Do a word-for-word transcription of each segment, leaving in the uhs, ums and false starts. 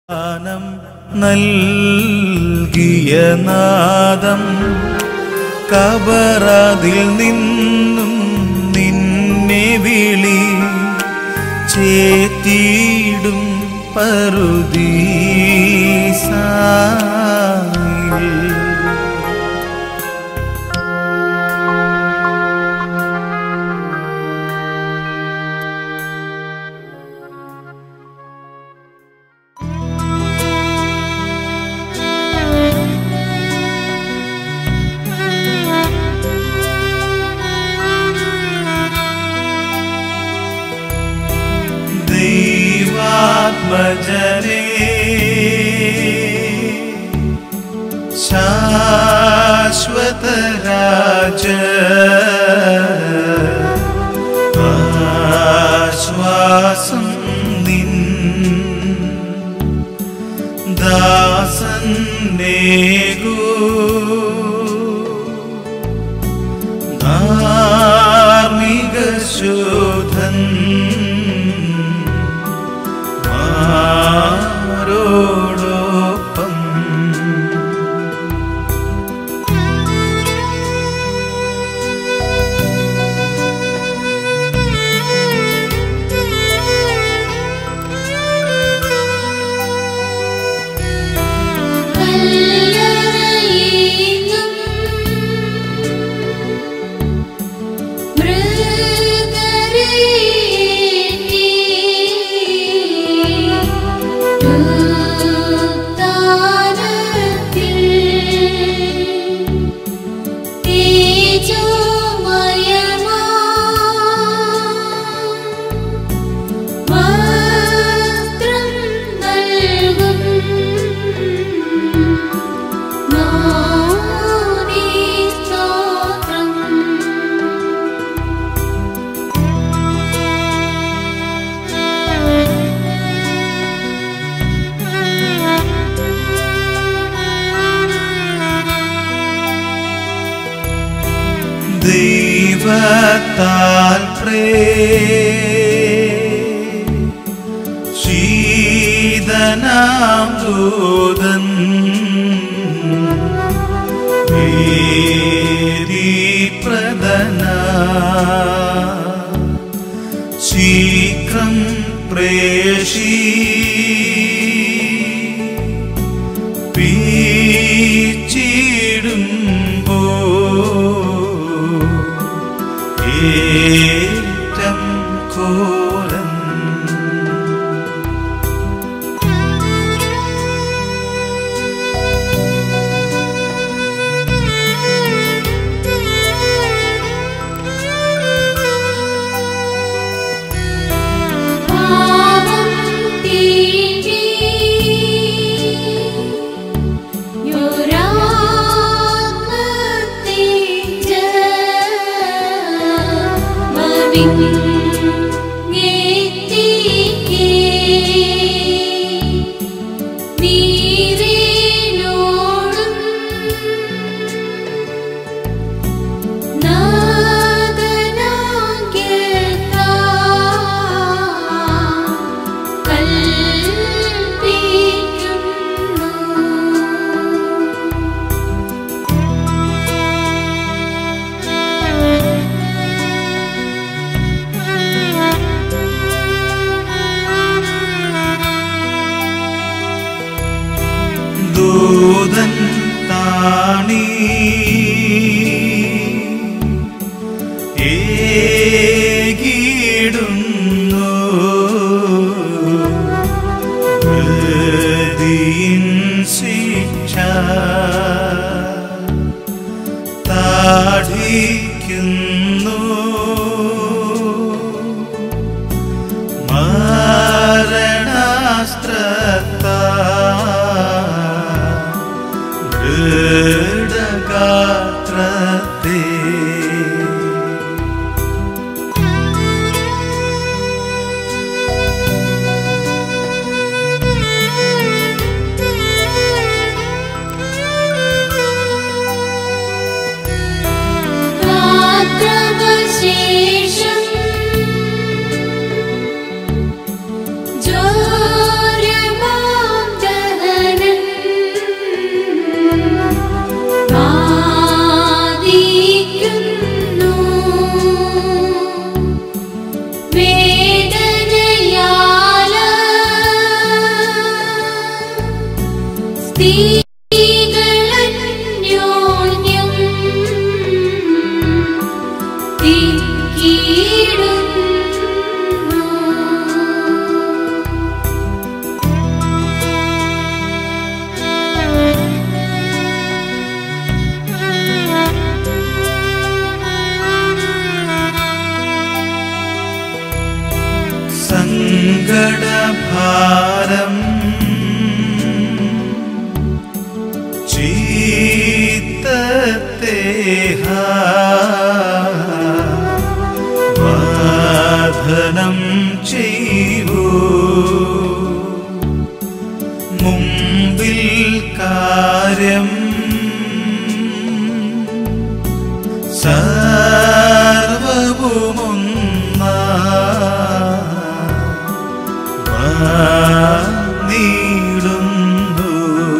ാനം നൽകിയ നാദം കബറതിൽ നിന്നും നിന്നെ വിളി ചേത്തിയിടും പറുദീസായിൽ. ദൈവാത്മജനേ ശാശ്വത രാജ ആശ്വാസം നിൻ ദാസന്നേകൂ ധാർമ്മിക ശോധൻ ആരോടൊപ്പം ദൈവത്താൽ പ്രേഷിതനാം ദൂതൻ ഭീതിപ്രദനാ ശീഘ്രം പ്രേഷിപ്പിച്ചിടുമ്പോ ഏറ്റം ഘോരം Yeah. സങ്കടഭാരം ചിത്തത്തെ വാദനം ചെയ്യൂ മുമ്പിൽ കാര്യം സർവവുമൊന്നാ നീടുന്നു.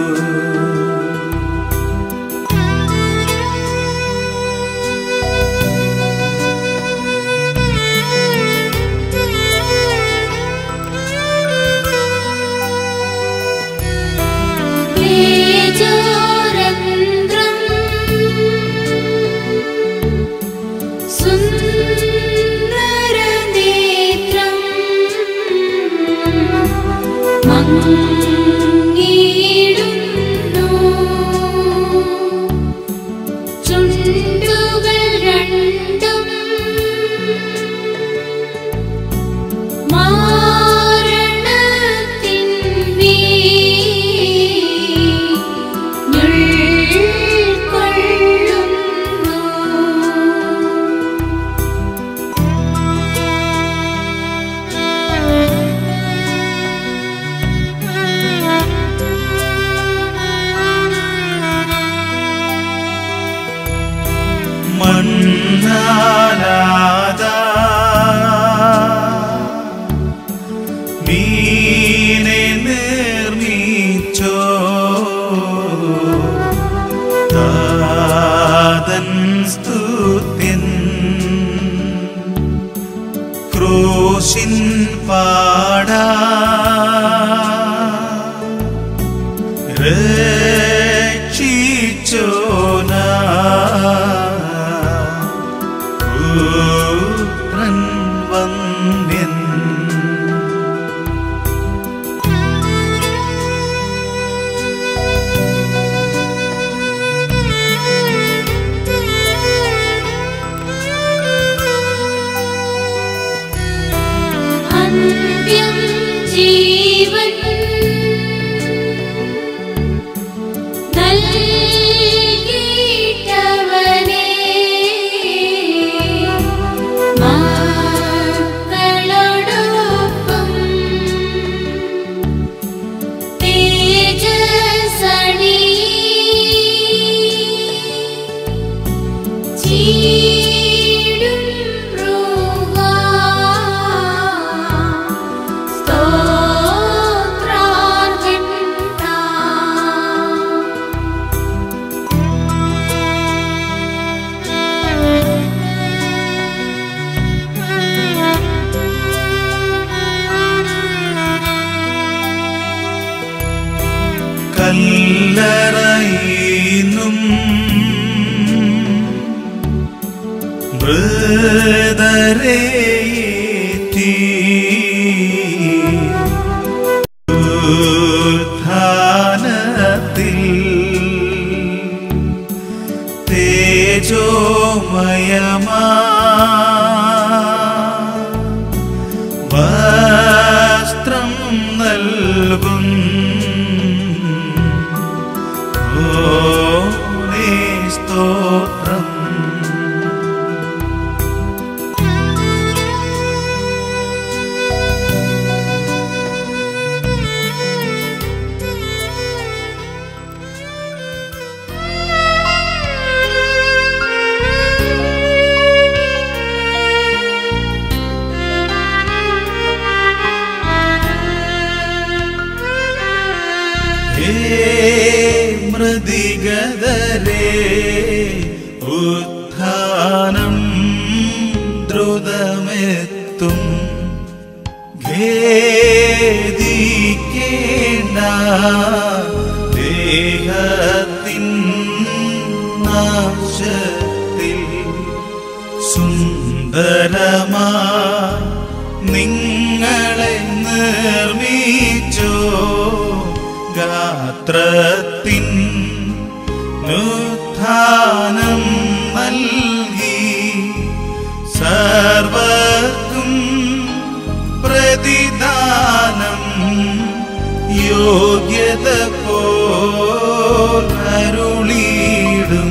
ചുണ്ടുകൾ രണ്ടും മാരണത്തിൻ വീഞ്ഞുൾ കൊള്ളുന്നു. മണ്ണാലാദാ മീനെ നിർമ്മിച്ചോ താതൻ സ്തുത്യൻ ക്രൂശിൻ പാടാ രക്ഷിച്ചോനാ പുത്രൻ വന്ദ്യൻ. അന്ത്യം ജീവൻ നൽകിയിട്ടവനേ മക്കളോടൊപ്പം തേജസ്സണി ചീടും റൂഹാ സ്തോത്രാർഹൻ താൻ. കല്ലറയിന്നും മൃതരേറ്റി ഉത്ഥാനത്തിൽ തേജോമയമാ വസ്ത്രം നൽകും സ്തോത്രം. മൃതിഗതരേ ഉത്ഥാനം ദ്രുതമെത്തും ഖേദിക്കേണ്ട ദേഹത്തിൻ നാശത്തിൽ സുന്ദരമാ നിങ്ങളെ നിർമ്മിച്ചോ ഗാത്രത്തിൻ നുത്ഥാനം നൽകി സർവ്വക്കും പ്രതി പ്രതിദാനം യോഗ്യത പോൽ അരുളിയിടും.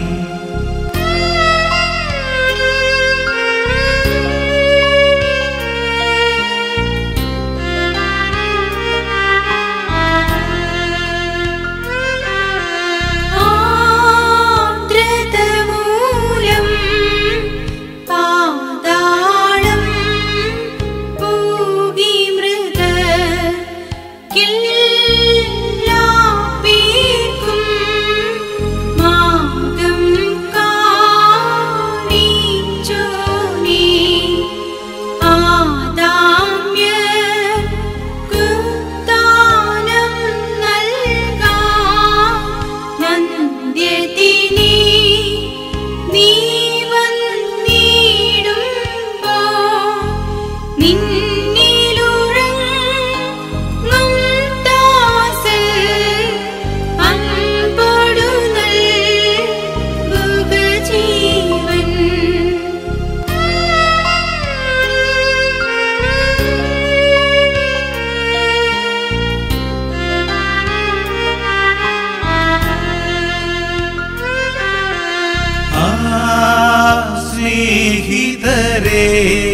സ്നേഹിതരേ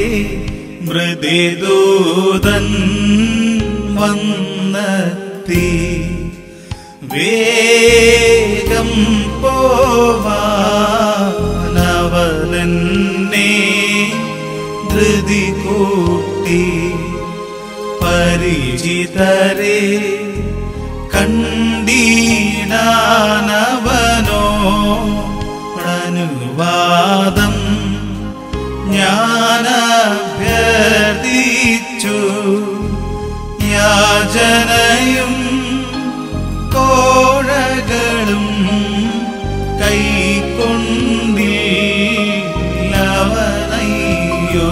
മൃദുദൂതൻ വന്നെത്തി വേഗം പോവാനവനെന്നെ ധൃതി കൂട്ടി പരിചിതരേ കണ്ടീനാനവനോ അനുവാദം ഞാനഭ്യർത്ഥിച്ചു യാചനയും കോഴകളും കൈക്കൊണ്ടില്ലവനയ്യോ.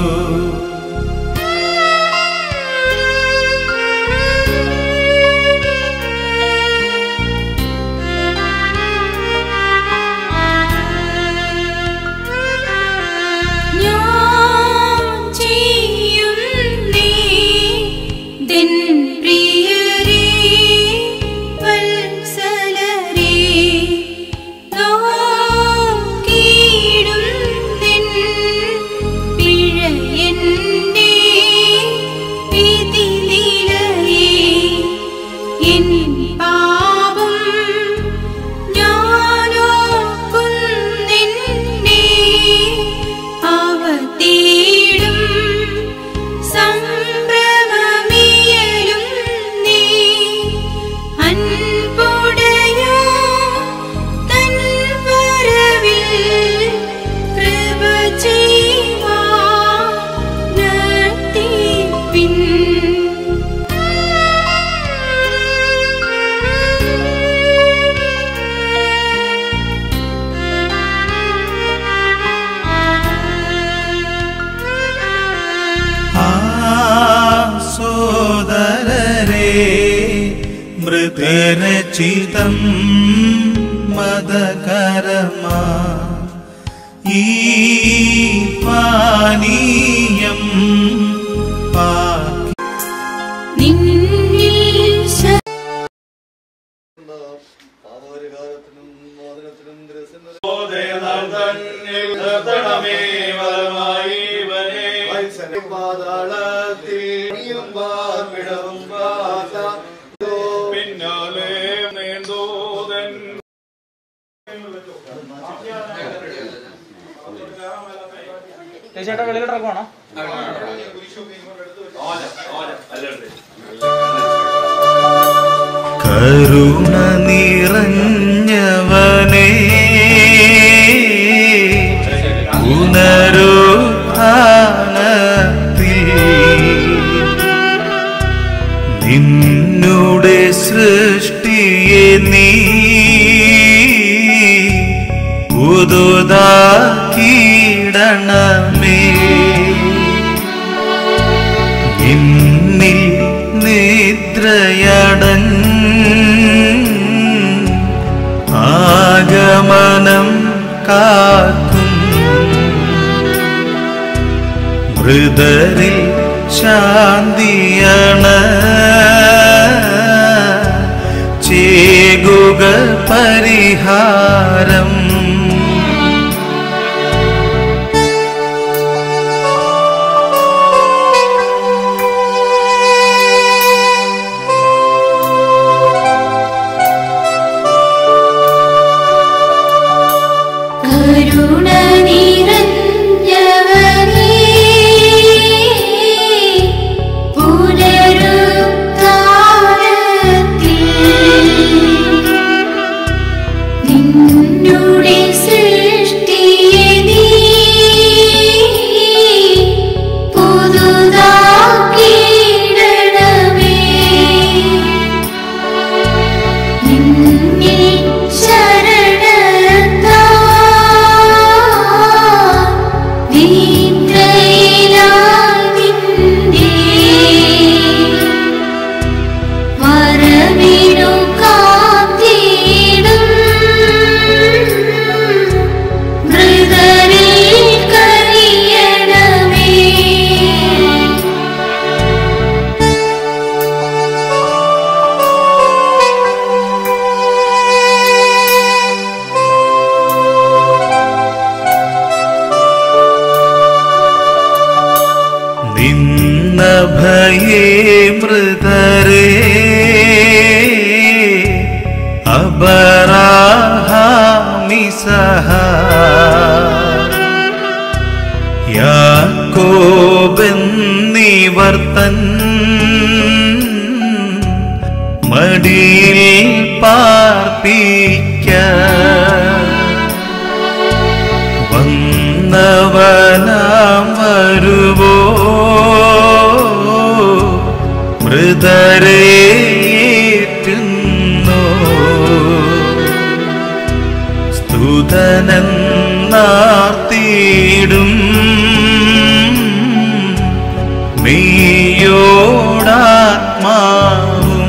മൃതരചിതം മദകരമാ ഈ പാനീയം പിന്നാലെ നീന്തോതൻ ചേട്ടാ വെളിയിലിറക്കുവാണോ? കരുണ നിറഞ്ഞവനേ പുനരുത്ഥാനത്തിൽ നിന്നുടെ സൃഷ്ടിയെ നീ പുതുതാക്കിയിടണമേ. നിന്നിൽ നിദ്രയടഞ്ഞ് ആഗമനം കാക്കും മൃതരിൽ ശാന്തിയണ ചേകുക പരിഹാരം. ഭയേ മൃതരേ അബരാഹാമി സഹാ യാക്കോബെന്നിവർത്തൻ മടിയിൽ പാർപ്പിക്ക വന്നവനാം വരുവോ മൃതരേറ്റുന്നു സ്തുതനെന്നാർത്തിയിടും മെയ്യോടാത്മാവും.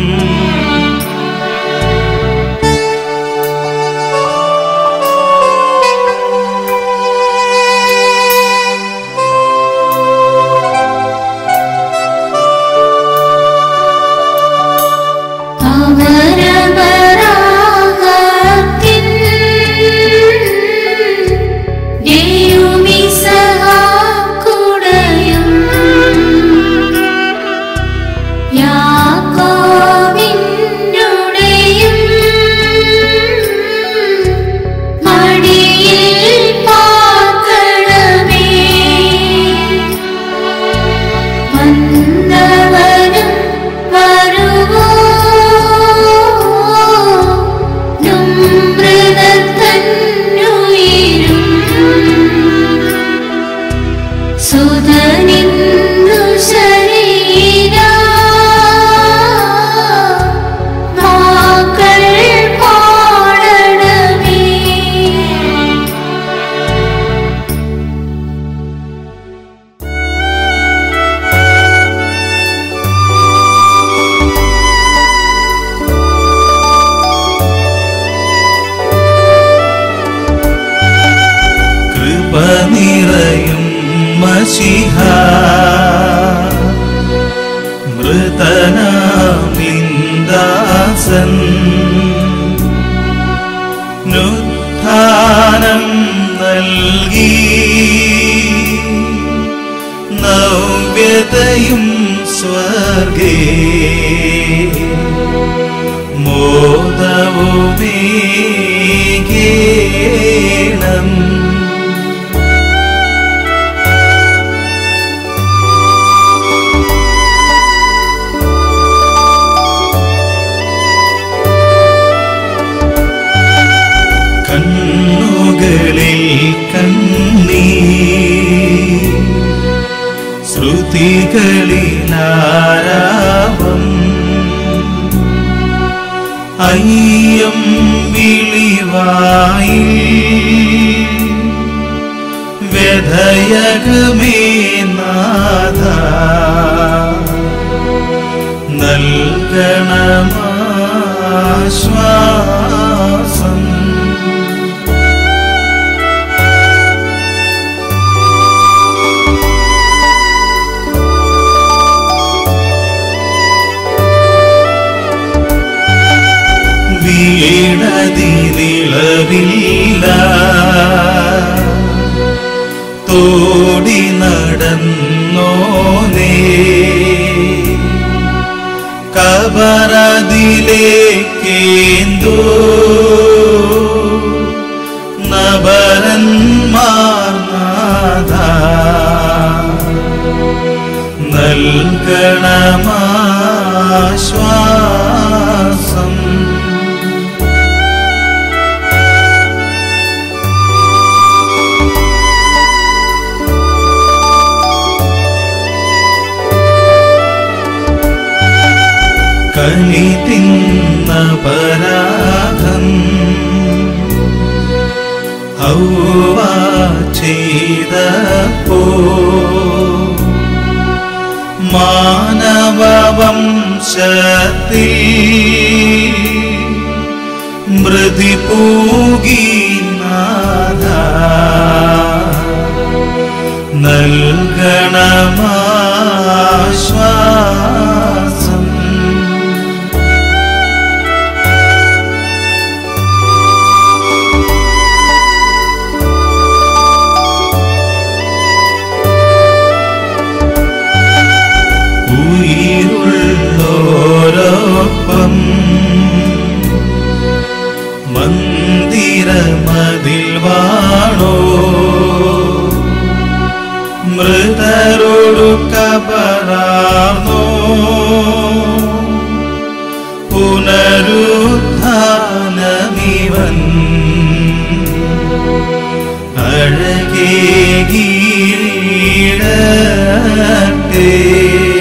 നിറയും മശിഹ മൃതനാമിന്ദാസൻ നുത്ഥാനം നൽകി നവ്യതയും സ്വർഗേ മോദവുമേകേണം. കണ്ണുകളിൽ കണ്ണീർ ശ്രുതികളിലാരാവം അയ്യം വിളിവായി വ്യഥയകമേ നാഥ നൽകണമാശ്വാസം. കുറവില്ല തോടി നടന്നോനേ കബറതിലേക്കേന്തോ നബരന്മാർനാഥ നൽകണമാശ്വാസം കനി തിന്ന പരാധം ഹൗവ ചെയ്തപ്പോ മാനവവംശത്തിൽ മൃതി പൂകി നാഥ നൽകണമാശ്വാസം ഉയിരുള്ളോരൊപ്പം മന്ദിരമതിൽ വാണോ മൃതരോടു കബറാർന്നോ പുനരുത്ഥാനമിവൻ അഴകേകീടട്ടെ.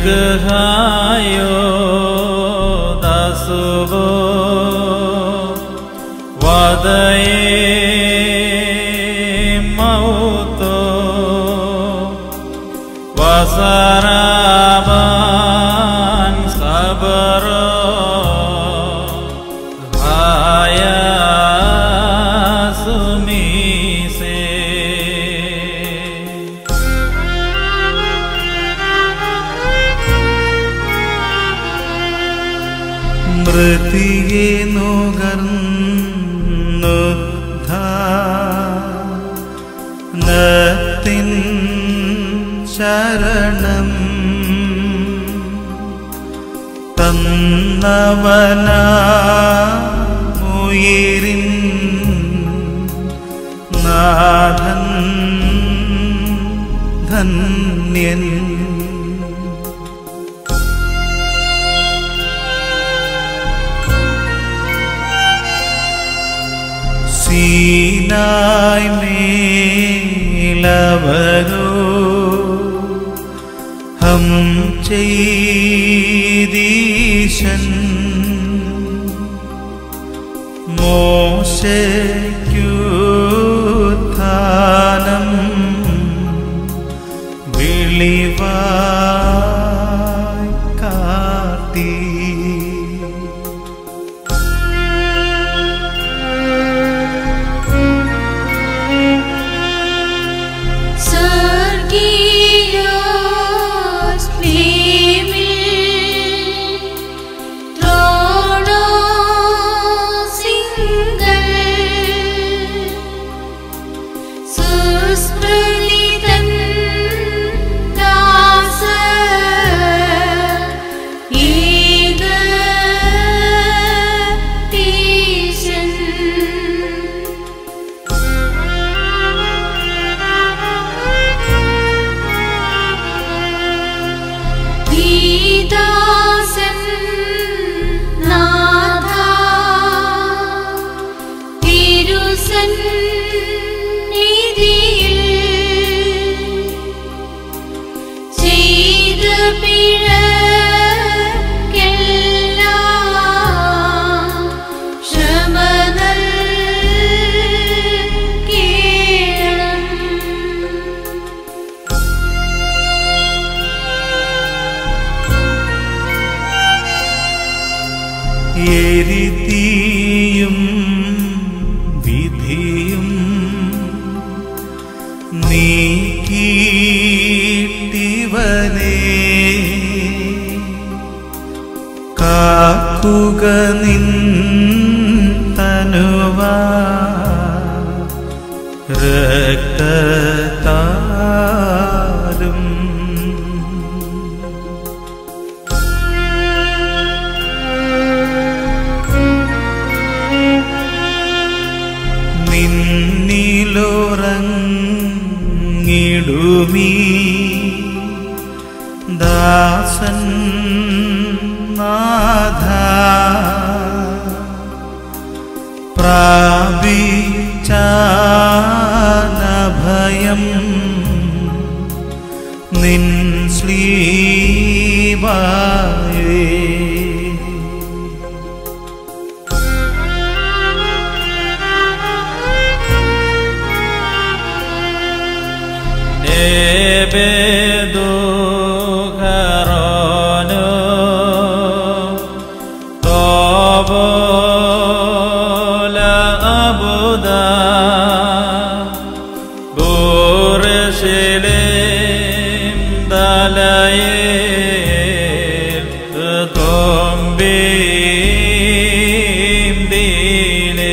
ദീർഘായോ ദാസുവോ വദയേ മൗതോ വസരാബാൻ സബറോ മൃതിയെ നുകർന്നുദ്ധാനത്തിൻ ശരണം തന്നവനാമുയിരിൻ നാഥൻ ധന്യൻ. സീനായ് മേലവരോ ഹം ചെയ്തീശൻ മോശയ്ക്കുത്ഥാനം വെളിവായി കാട്ടി. എരിതിയും വിധിയും നീക്കിയിട്ടിവനെ കാക്കുക നിൻ തനുവാ രക്തത്താലും നിന്നിലുറങ്ങിടുമീ ദാസൻ നാഥ പ്രാപിച്ചാനഭയം നിൻ ശ്ലീവായേ. Ebedu karono tobo la abuda burshilim dalayil tombim dile.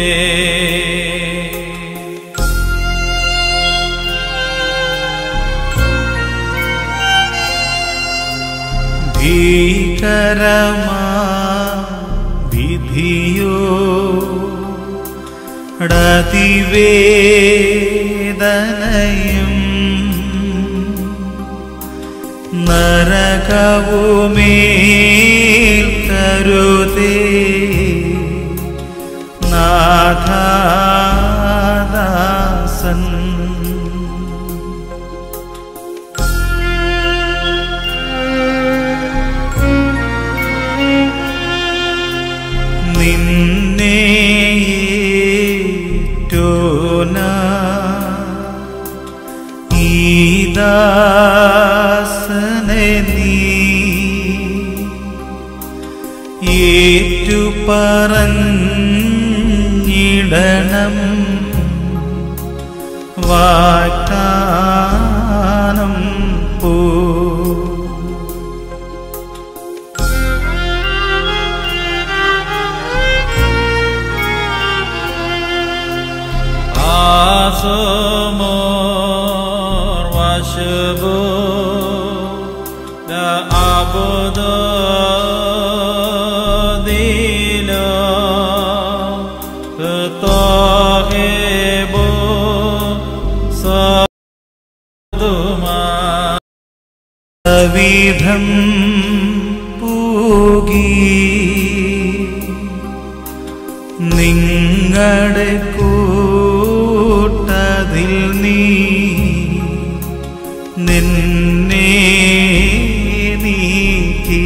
ഭീകരമാ വിധിയോ അതിവേദനയും നരകവുമേൽ കരുതേ നാഥാദാസൻ. ദാസനെ നീ ഏറ്റു പറഞ്ഞിടണം വാഗ്ദാനം പോ Asomor washabu da abudu dilo tohibu saduma വിധം പൂകി നിങ്ങളുടെ കൂട്ടതിൽ നീ നിന്നെ നീക്കി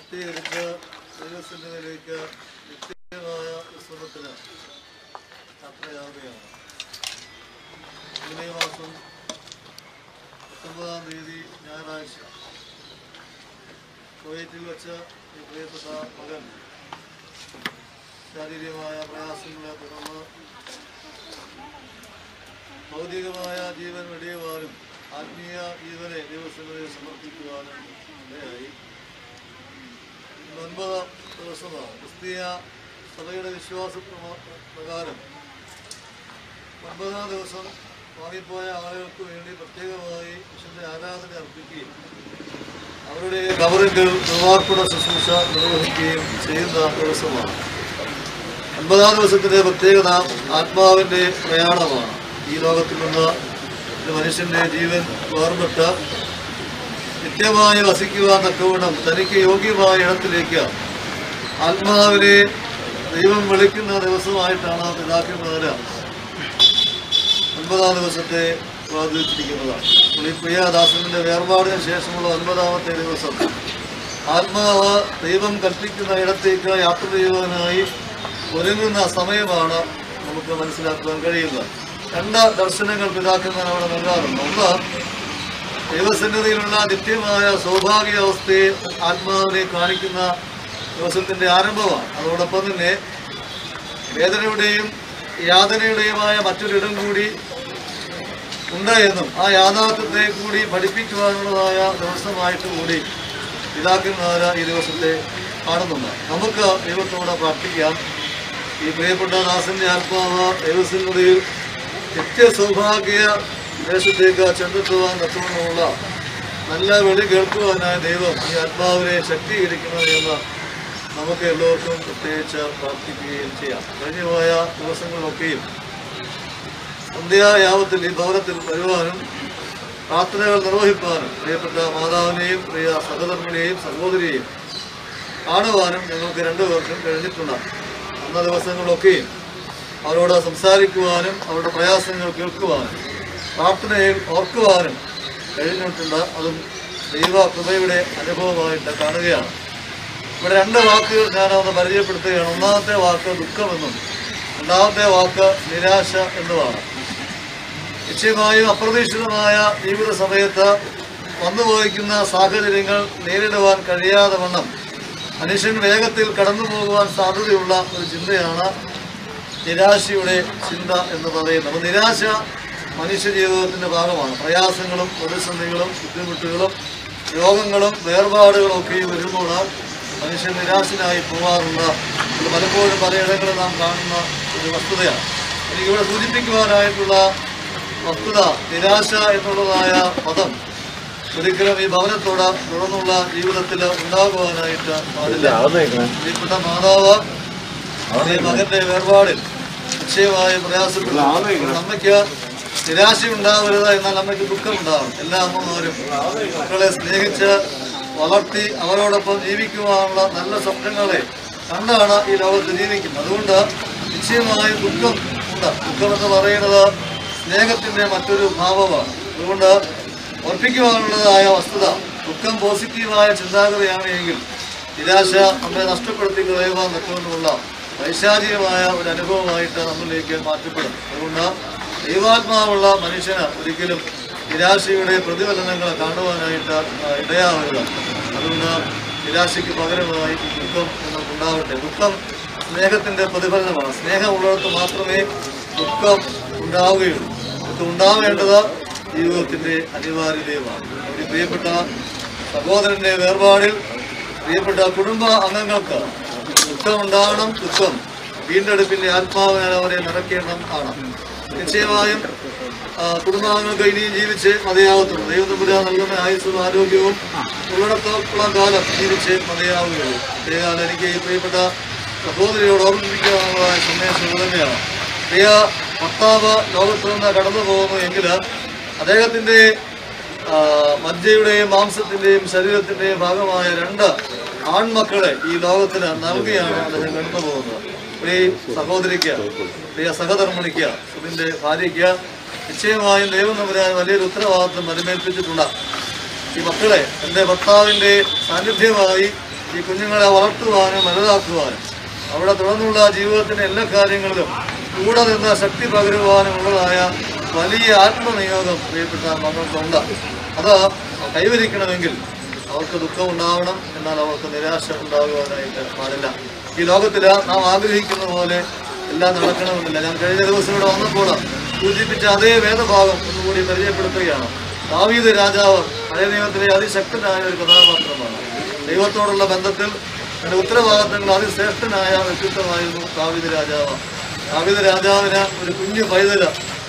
വിശദീകരിച്ച് ദൈവസന്നിധിയിലേക്ക് നിത്യമായ വിശ്രമത്തിന് യാത്രയാവുകയാണ്. ജൂലൈ മാസം പത്തൊമ്പതാം തീയതി ഞായറാഴ്ച കുവൈറ്റിൽ വെച്ച് ഈ പ്രിയപ്പെട്ട മകൻ ശാരീരികമായ പ്രയാസങ്ങളെ തുടർന്ന് ഭൗതികമായ ജീവൻ വെടിയുവാനും ആത്മീയ ജീവനെ ദൈവസന്നിധിയിൽ സമർപ്പിക്കുവാനും ഇടയായി. ഒൻപതാം ദിവസമാണ് ക്രിസ്തീയ സഭയുടെ വിശ്വാസ പ്രകാരം ഒൻപതാം ദിവസം വാങ്ങിപ്പോയ ആളുകൾക്ക് വേണ്ടി പ്രത്യേകമായി വിശുദ്ധ ആരാധന അർപ്പിക്കുകയും അവരുടെ കബറിന്റെ നിർവാർപ്പണ ശുശ്രൂഷ നിർവഹിക്കുകയും ചെയ്യുന്ന ദിവസമാണ്. ഒൻപതാം ദിവസത്തിന്റെ പ്രത്യേകത ആത്മാവിന്റെ പ്രയാണമാണ്. ഈ ലോകത്തിൽ നിന്ന് ഒരു മനുഷ്യന്റെ ജീവൻ വേർപെട്ട് നിത്യമായി വസിക്കുവാൻ തക്കവണ്ണം തനിക്ക് യോഗ്യമായ ഇടത്തിലേക്ക് ആത്മാവിനെ ദൈവം വിളിക്കുന്ന ദിവസമായിട്ടാണ് പിതാക്കന്മാര് ഒൻപതാം ദിവസത്തെ പ്രാർത്ഥിച്ചിരിക്കുന്നത്. ഈ പ്രിയദാസന്റെ വേർപാടിന് ശേഷമുള്ള ഒൻപതാമത്തെ ദിവസം ആത്മാവ് ദൈവം കൽപ്പിക്കുന്ന ഇടത്തേക്ക് യാത്ര ചെയ്യുവാനായി ഒരുങ്ങുന്ന സമയമാണ് നമുക്ക് മനസ്സിലാക്കുവാൻ കഴിയുന്നത്. രണ്ട് ദർശനങ്ങൾ പിതാക്കന്മാർ അവിടെ നൽകാറുണ്ട്. ഒന്ന്, ദൈവസന്നിധിയിലുള്ള നിത്യമായ സൗഭാഗ്യാവസ്ഥയെ ആത്മാവിനെ കാണിക്കുന്ന ദിവസത്തിന്റെ ആരംഭമാണ്. അതോടൊപ്പം തന്നെ വേദനയുടെയും യാതനയുടെയുമായ മറ്റൊരിടം കൂടി ഉണ്ട് എന്നും ആ യാഥാർത്ഥ്യത്തെ കൂടി പഠിപ്പിക്കുവാനുള്ളതായ ദിവസമായിട്ട് കൂടി പിതാക്കന്മാർ ഈ ദിവസത്തെ കാണുന്നുണ്ട്. നമുക്ക് ദൈവത്തോടെ പ്രാർത്ഥിക്കാം. ഈ പ്രിയപ്പെട്ട ദാസന്റെ ആത്മാവ് ദൈവസന്നിധിയിൽ നിത്യ സൗഭാഗ്യ ദേശത്തേക്ക് ചെന്നെത്തുവാൻ തക്കവണ്ണമുള്ള നല്ല വിളി കേൾക്കുവാനായ ദൈവം ഈ ആത്മാവിനെ ശക്തീകരിക്കുന്നത് എന്ന് നമുക്ക് എല്ലാവർക്കും പ്രത്യേകിച്ച് പ്രാർത്ഥിക്കുകയും ചെയ്യാം. കഴിഞ്ഞുപോയ ദിവസങ്ങളിലൊക്കെയും സന്ധ്യായാമത്തിൽ ഈ ഭവനത്തിൽ വരുവാനും പ്രാർത്ഥനകൾ നിർവഹിക്കാനും പ്രിയപ്പെട്ട മാതാവിനെയും പ്രിയ സഹധർമ്മിണിയെയും സഹോദരിയെയും കാണുവാനും ഞങ്ങൾക്ക് രണ്ടുപേർക്കും കഴിഞ്ഞിട്ടുണ്ട്. അന്ന ദിവസങ്ങളിലൊക്കെയും അവരോട് സംസാരിക്കുവാനും അവരുടെ പ്രയാസങ്ങൾ കേൾക്കുവാനും പ്രാർത്ഥനയിൽ ഓർക്കുവാനും കഴിഞ്ഞിട്ടുണ്ട്. അതും ദൈവ കൃപയുടെ അനുഭവമായിട്ട് കാണുകയാണ്. ഇവിടെ രണ്ട് വാക്കുകൾ ഞാനൊന്ന് പരിചയപ്പെടുത്തുകയാണ്. ഒന്നാമത്തെ വാക്ക് ദുഃഖമെന്നും രണ്ടാമത്തെ വാക്ക് നിരാശ എന്നുമാണ്. നിശ്ചയമായും അപ്രതീക്ഷിതമായ ജീവിത സമയത്ത് വന്നുപോയിക്കുന്ന സാഹചര്യങ്ങൾ നേരിടുവാൻ കഴിയാതെ വണ്ണം മനുഷ്യൻ വേഗത്തിൽ കടന്നു പോകുവാൻ സാധ്യതയുള്ള ഒരു ചിന്തയാണ് നിരാശയുടെ ചിന്ത എന്ന് പറയുന്നത്. അപ്പോൾ നിരാശ മനുഷ്യ ജീവിതത്തിന്റെ ഭാഗമാണ്. പ്രയാസങ്ങളും പ്രതിസന്ധികളും ബുദ്ധിമുട്ടുകളും രോഗങ്ങളും വേർപാടുകളും ഒക്കെ വരുമ്പോൾ മനുഷ്യൻ നിരാശനായി പോകാറുണ്ട്. ഇത് പലപ്പോഴും പലയിടങ്ങളിൽ നാം കാണുന്ന ഒരു വസ്തുതയാണ്. എനിക്കിവിടെ സൂചിപ്പിക്കുവാനായിട്ടുള്ള വസ്തുത നിരാശ എന്നുള്ളതായ പദം ഒരിക്കലും ഈ ഭവനത്തോട് തുടർന്നുള്ള ജീവിതത്തിൽ ഉണ്ടാകുവാനായിട്ട് പാടില്ല. പ്രിയപ്പെട്ട മാതാവ് ഈ മകന്റെ വേർപാടിൽ നിശ്ചയമായും പ്രയാസപ്പെടുന്നു. അമ്മയ്ക്ക് നിരാശയുണ്ടാവരുത്, എന്നാൽ അമ്മയ്ക്ക് ദുഃഖമുണ്ടാകും. എല്ലാ അമ്മമാരും മക്കളെ സ്നേഹിച്ച് വളർത്തി അവരോടൊപ്പം ജീവിക്കുവാനുള്ള നല്ല സ്വപ്നങ്ങളെ കണ്ടാണ് ഈ ലോകത്ത് ജീവിക്കുന്നത്. അതുകൊണ്ട് നിശ്ചയമായും ദുഃഖം ഉണ്ട്. ദുഃഖമെന്ന് പറയുന്നത് സ്നേഹത്തിന്റെ മറ്റൊരു ഭാവമാണ്. അതുകൊണ്ട് ഓർപ്പിക്കുവാനുള്ളതായ വസ്തുത ദുഃഖം പോസിറ്റീവായ ചിന്താഗതിയാണ് എങ്കിൽ നിരാശ നമ്മെ നഷ്ടപ്പെടുത്തി കളയുവാൻ തക്കവണ്ണമുള്ള വൈശാചികമായ ഒരു അനുഭവമായിട്ട് നമ്മളിലേക്ക് മാറ്റപ്പെടും. അതുകൊണ്ട് ദൈവാത്മാവുള്ള മനുഷ്യന് ഒരിക്കലും നിരാശയുടെ പ്രതിഫലനങ്ങൾ കാണുവാനായിട്ട് ഇടയാവരുത്. അതുകൊണ്ട് നിരാശയ്ക്ക് പകരമായി ദുഃഖം നമുക്കുണ്ടാവട്ടെ. ദുഃഖം സ്നേഹത്തിന്റെ പ്രതിഫലനമാണ്. സ്നേഹം ഉള്ളിടത്ത് മാത്രമേ ദുഃഖം ഉണ്ടാവുകയുള്ളൂ. ദുഃഖം ഉണ്ടാവേണ്ടത് ജീവിതത്തിന്റെ അനിവാര്യതയുമാണ്. ഒരു പ്രിയപ്പെട്ട സഹോദരന്റെ വേർപാടിൽ പ്രിയപ്പെട്ട കുടുംബ അംഗങ്ങൾക്ക് ദുഃഖമുണ്ടാകണം. ദുഃഖം വീണ്ടെടുപ്പിന്റെ ആത്മാവിനാൽ അവരെ നിറയ്ക്കേണ്ടം ആണ്. നിശ്ചയമായും കുടുംബാംഗങ്ങൾക്ക് ഇനിയും ജീവിച്ച് മതിയാകത്തുള്ളൂ. ദൈവം തമ്പുരാൻ നൽകുന്ന ആയുസ്സും ആരോഗ്യവും ഉള്ളിടത്തോളം കാലം ജീവിച്ച് മതിയാവുകയുള്ളൂ. അതേകാലം എനിക്ക് ഈ പ്രിയപ്പെട്ട സഹോദരിയോട് ഓർമ്മിപ്പിക്കാനുള്ള സന്ദേശം തന്നെയാണ്. പ്രിയ ഭർത്താവ് ലോകത്ത് നിന്ന് കടന്നു പോകുന്നു എങ്കിൽ അദ്ദേഹത്തിന്റെ മജ്ജയുടെയും മാംസത്തിന്റെയും ശരീരത്തിന്റെയും ഭാഗമായ രണ്ട് ആൺമക്കളെ ഈ ലോകത്തിന് നൽകിയാണ് അദ്ദേഹം കടന്നു പോകുന്നത്. പ്രിയ സഹോദരിക്ക്, പ്രിയ സഹധർമ്മിണിക്ക്, ഇതിന്റെ ഭാര്യയ്ക്ക് നിശ്ചയമായും ദൈവം തമ്പുരാൻ വലിയൊരു ഉത്തരവാദിത്വം പരിമേൽപ്പിച്ചിട്ടുണ്ട്. ഈ മക്കളെ എൻ്റെ ഭർത്താവിൻ്റെ സാന്നിധ്യമായി ഈ കുഞ്ഞുങ്ങളെ വളർത്തുവാനും വലുതാക്കുവാനും അവിടെ തുടർന്നുള്ള ജീവിതത്തിൻ്റെ എല്ലാ കാര്യങ്ങളിലും കൂടെ നിന്ന് ശക്തി പകരുവാനുമുള്ളതായ വലിയ ആത്മനിയോഗം പ്രിയപ്പെട്ട മക്കൾക്കുണ്ട്. അത് കൈവരിക്കണമെങ്കിൽ അവർക്ക് ദുഃഖം ഉണ്ടാവണം, എന്നാൽ അവർക്ക് നിരാശ ഉണ്ടാകുവാനായിട്ട് പാടില്ല. ഈ ലോകത്തിൽ നാം ആഗ്രഹിക്കുന്ന പോലെ എല്ലാം നടക്കണമെന്നില്ല. ഞാൻ കഴിഞ്ഞ ദിവസം ഇവിടെ വന്നപ്പോൾ സൂചിപ്പിച്ച അതേ വേദഭാഗം ഒന്നുകൂടി പരിചയപ്പെടുത്തുകയാണ്. ദാവീദ് രാജാവ് പഴയ നിയമത്തിലെ അതിശക്തനായ ഒരു കഥാപാത്രമാണ്. ദൈവത്തോടുള്ള ബന്ധത്തിൽ തന്റെ ഉത്തരവാദിത്തങ്ങൾ അതിശ്രേഷ്ഠനായ വ്യക്തിത്വമായിരുന്നു ദാവീദ് രാജാവ്. ദാവീദ് രാജാവിന് ഒരു കുഞ്ഞു പൈതൽ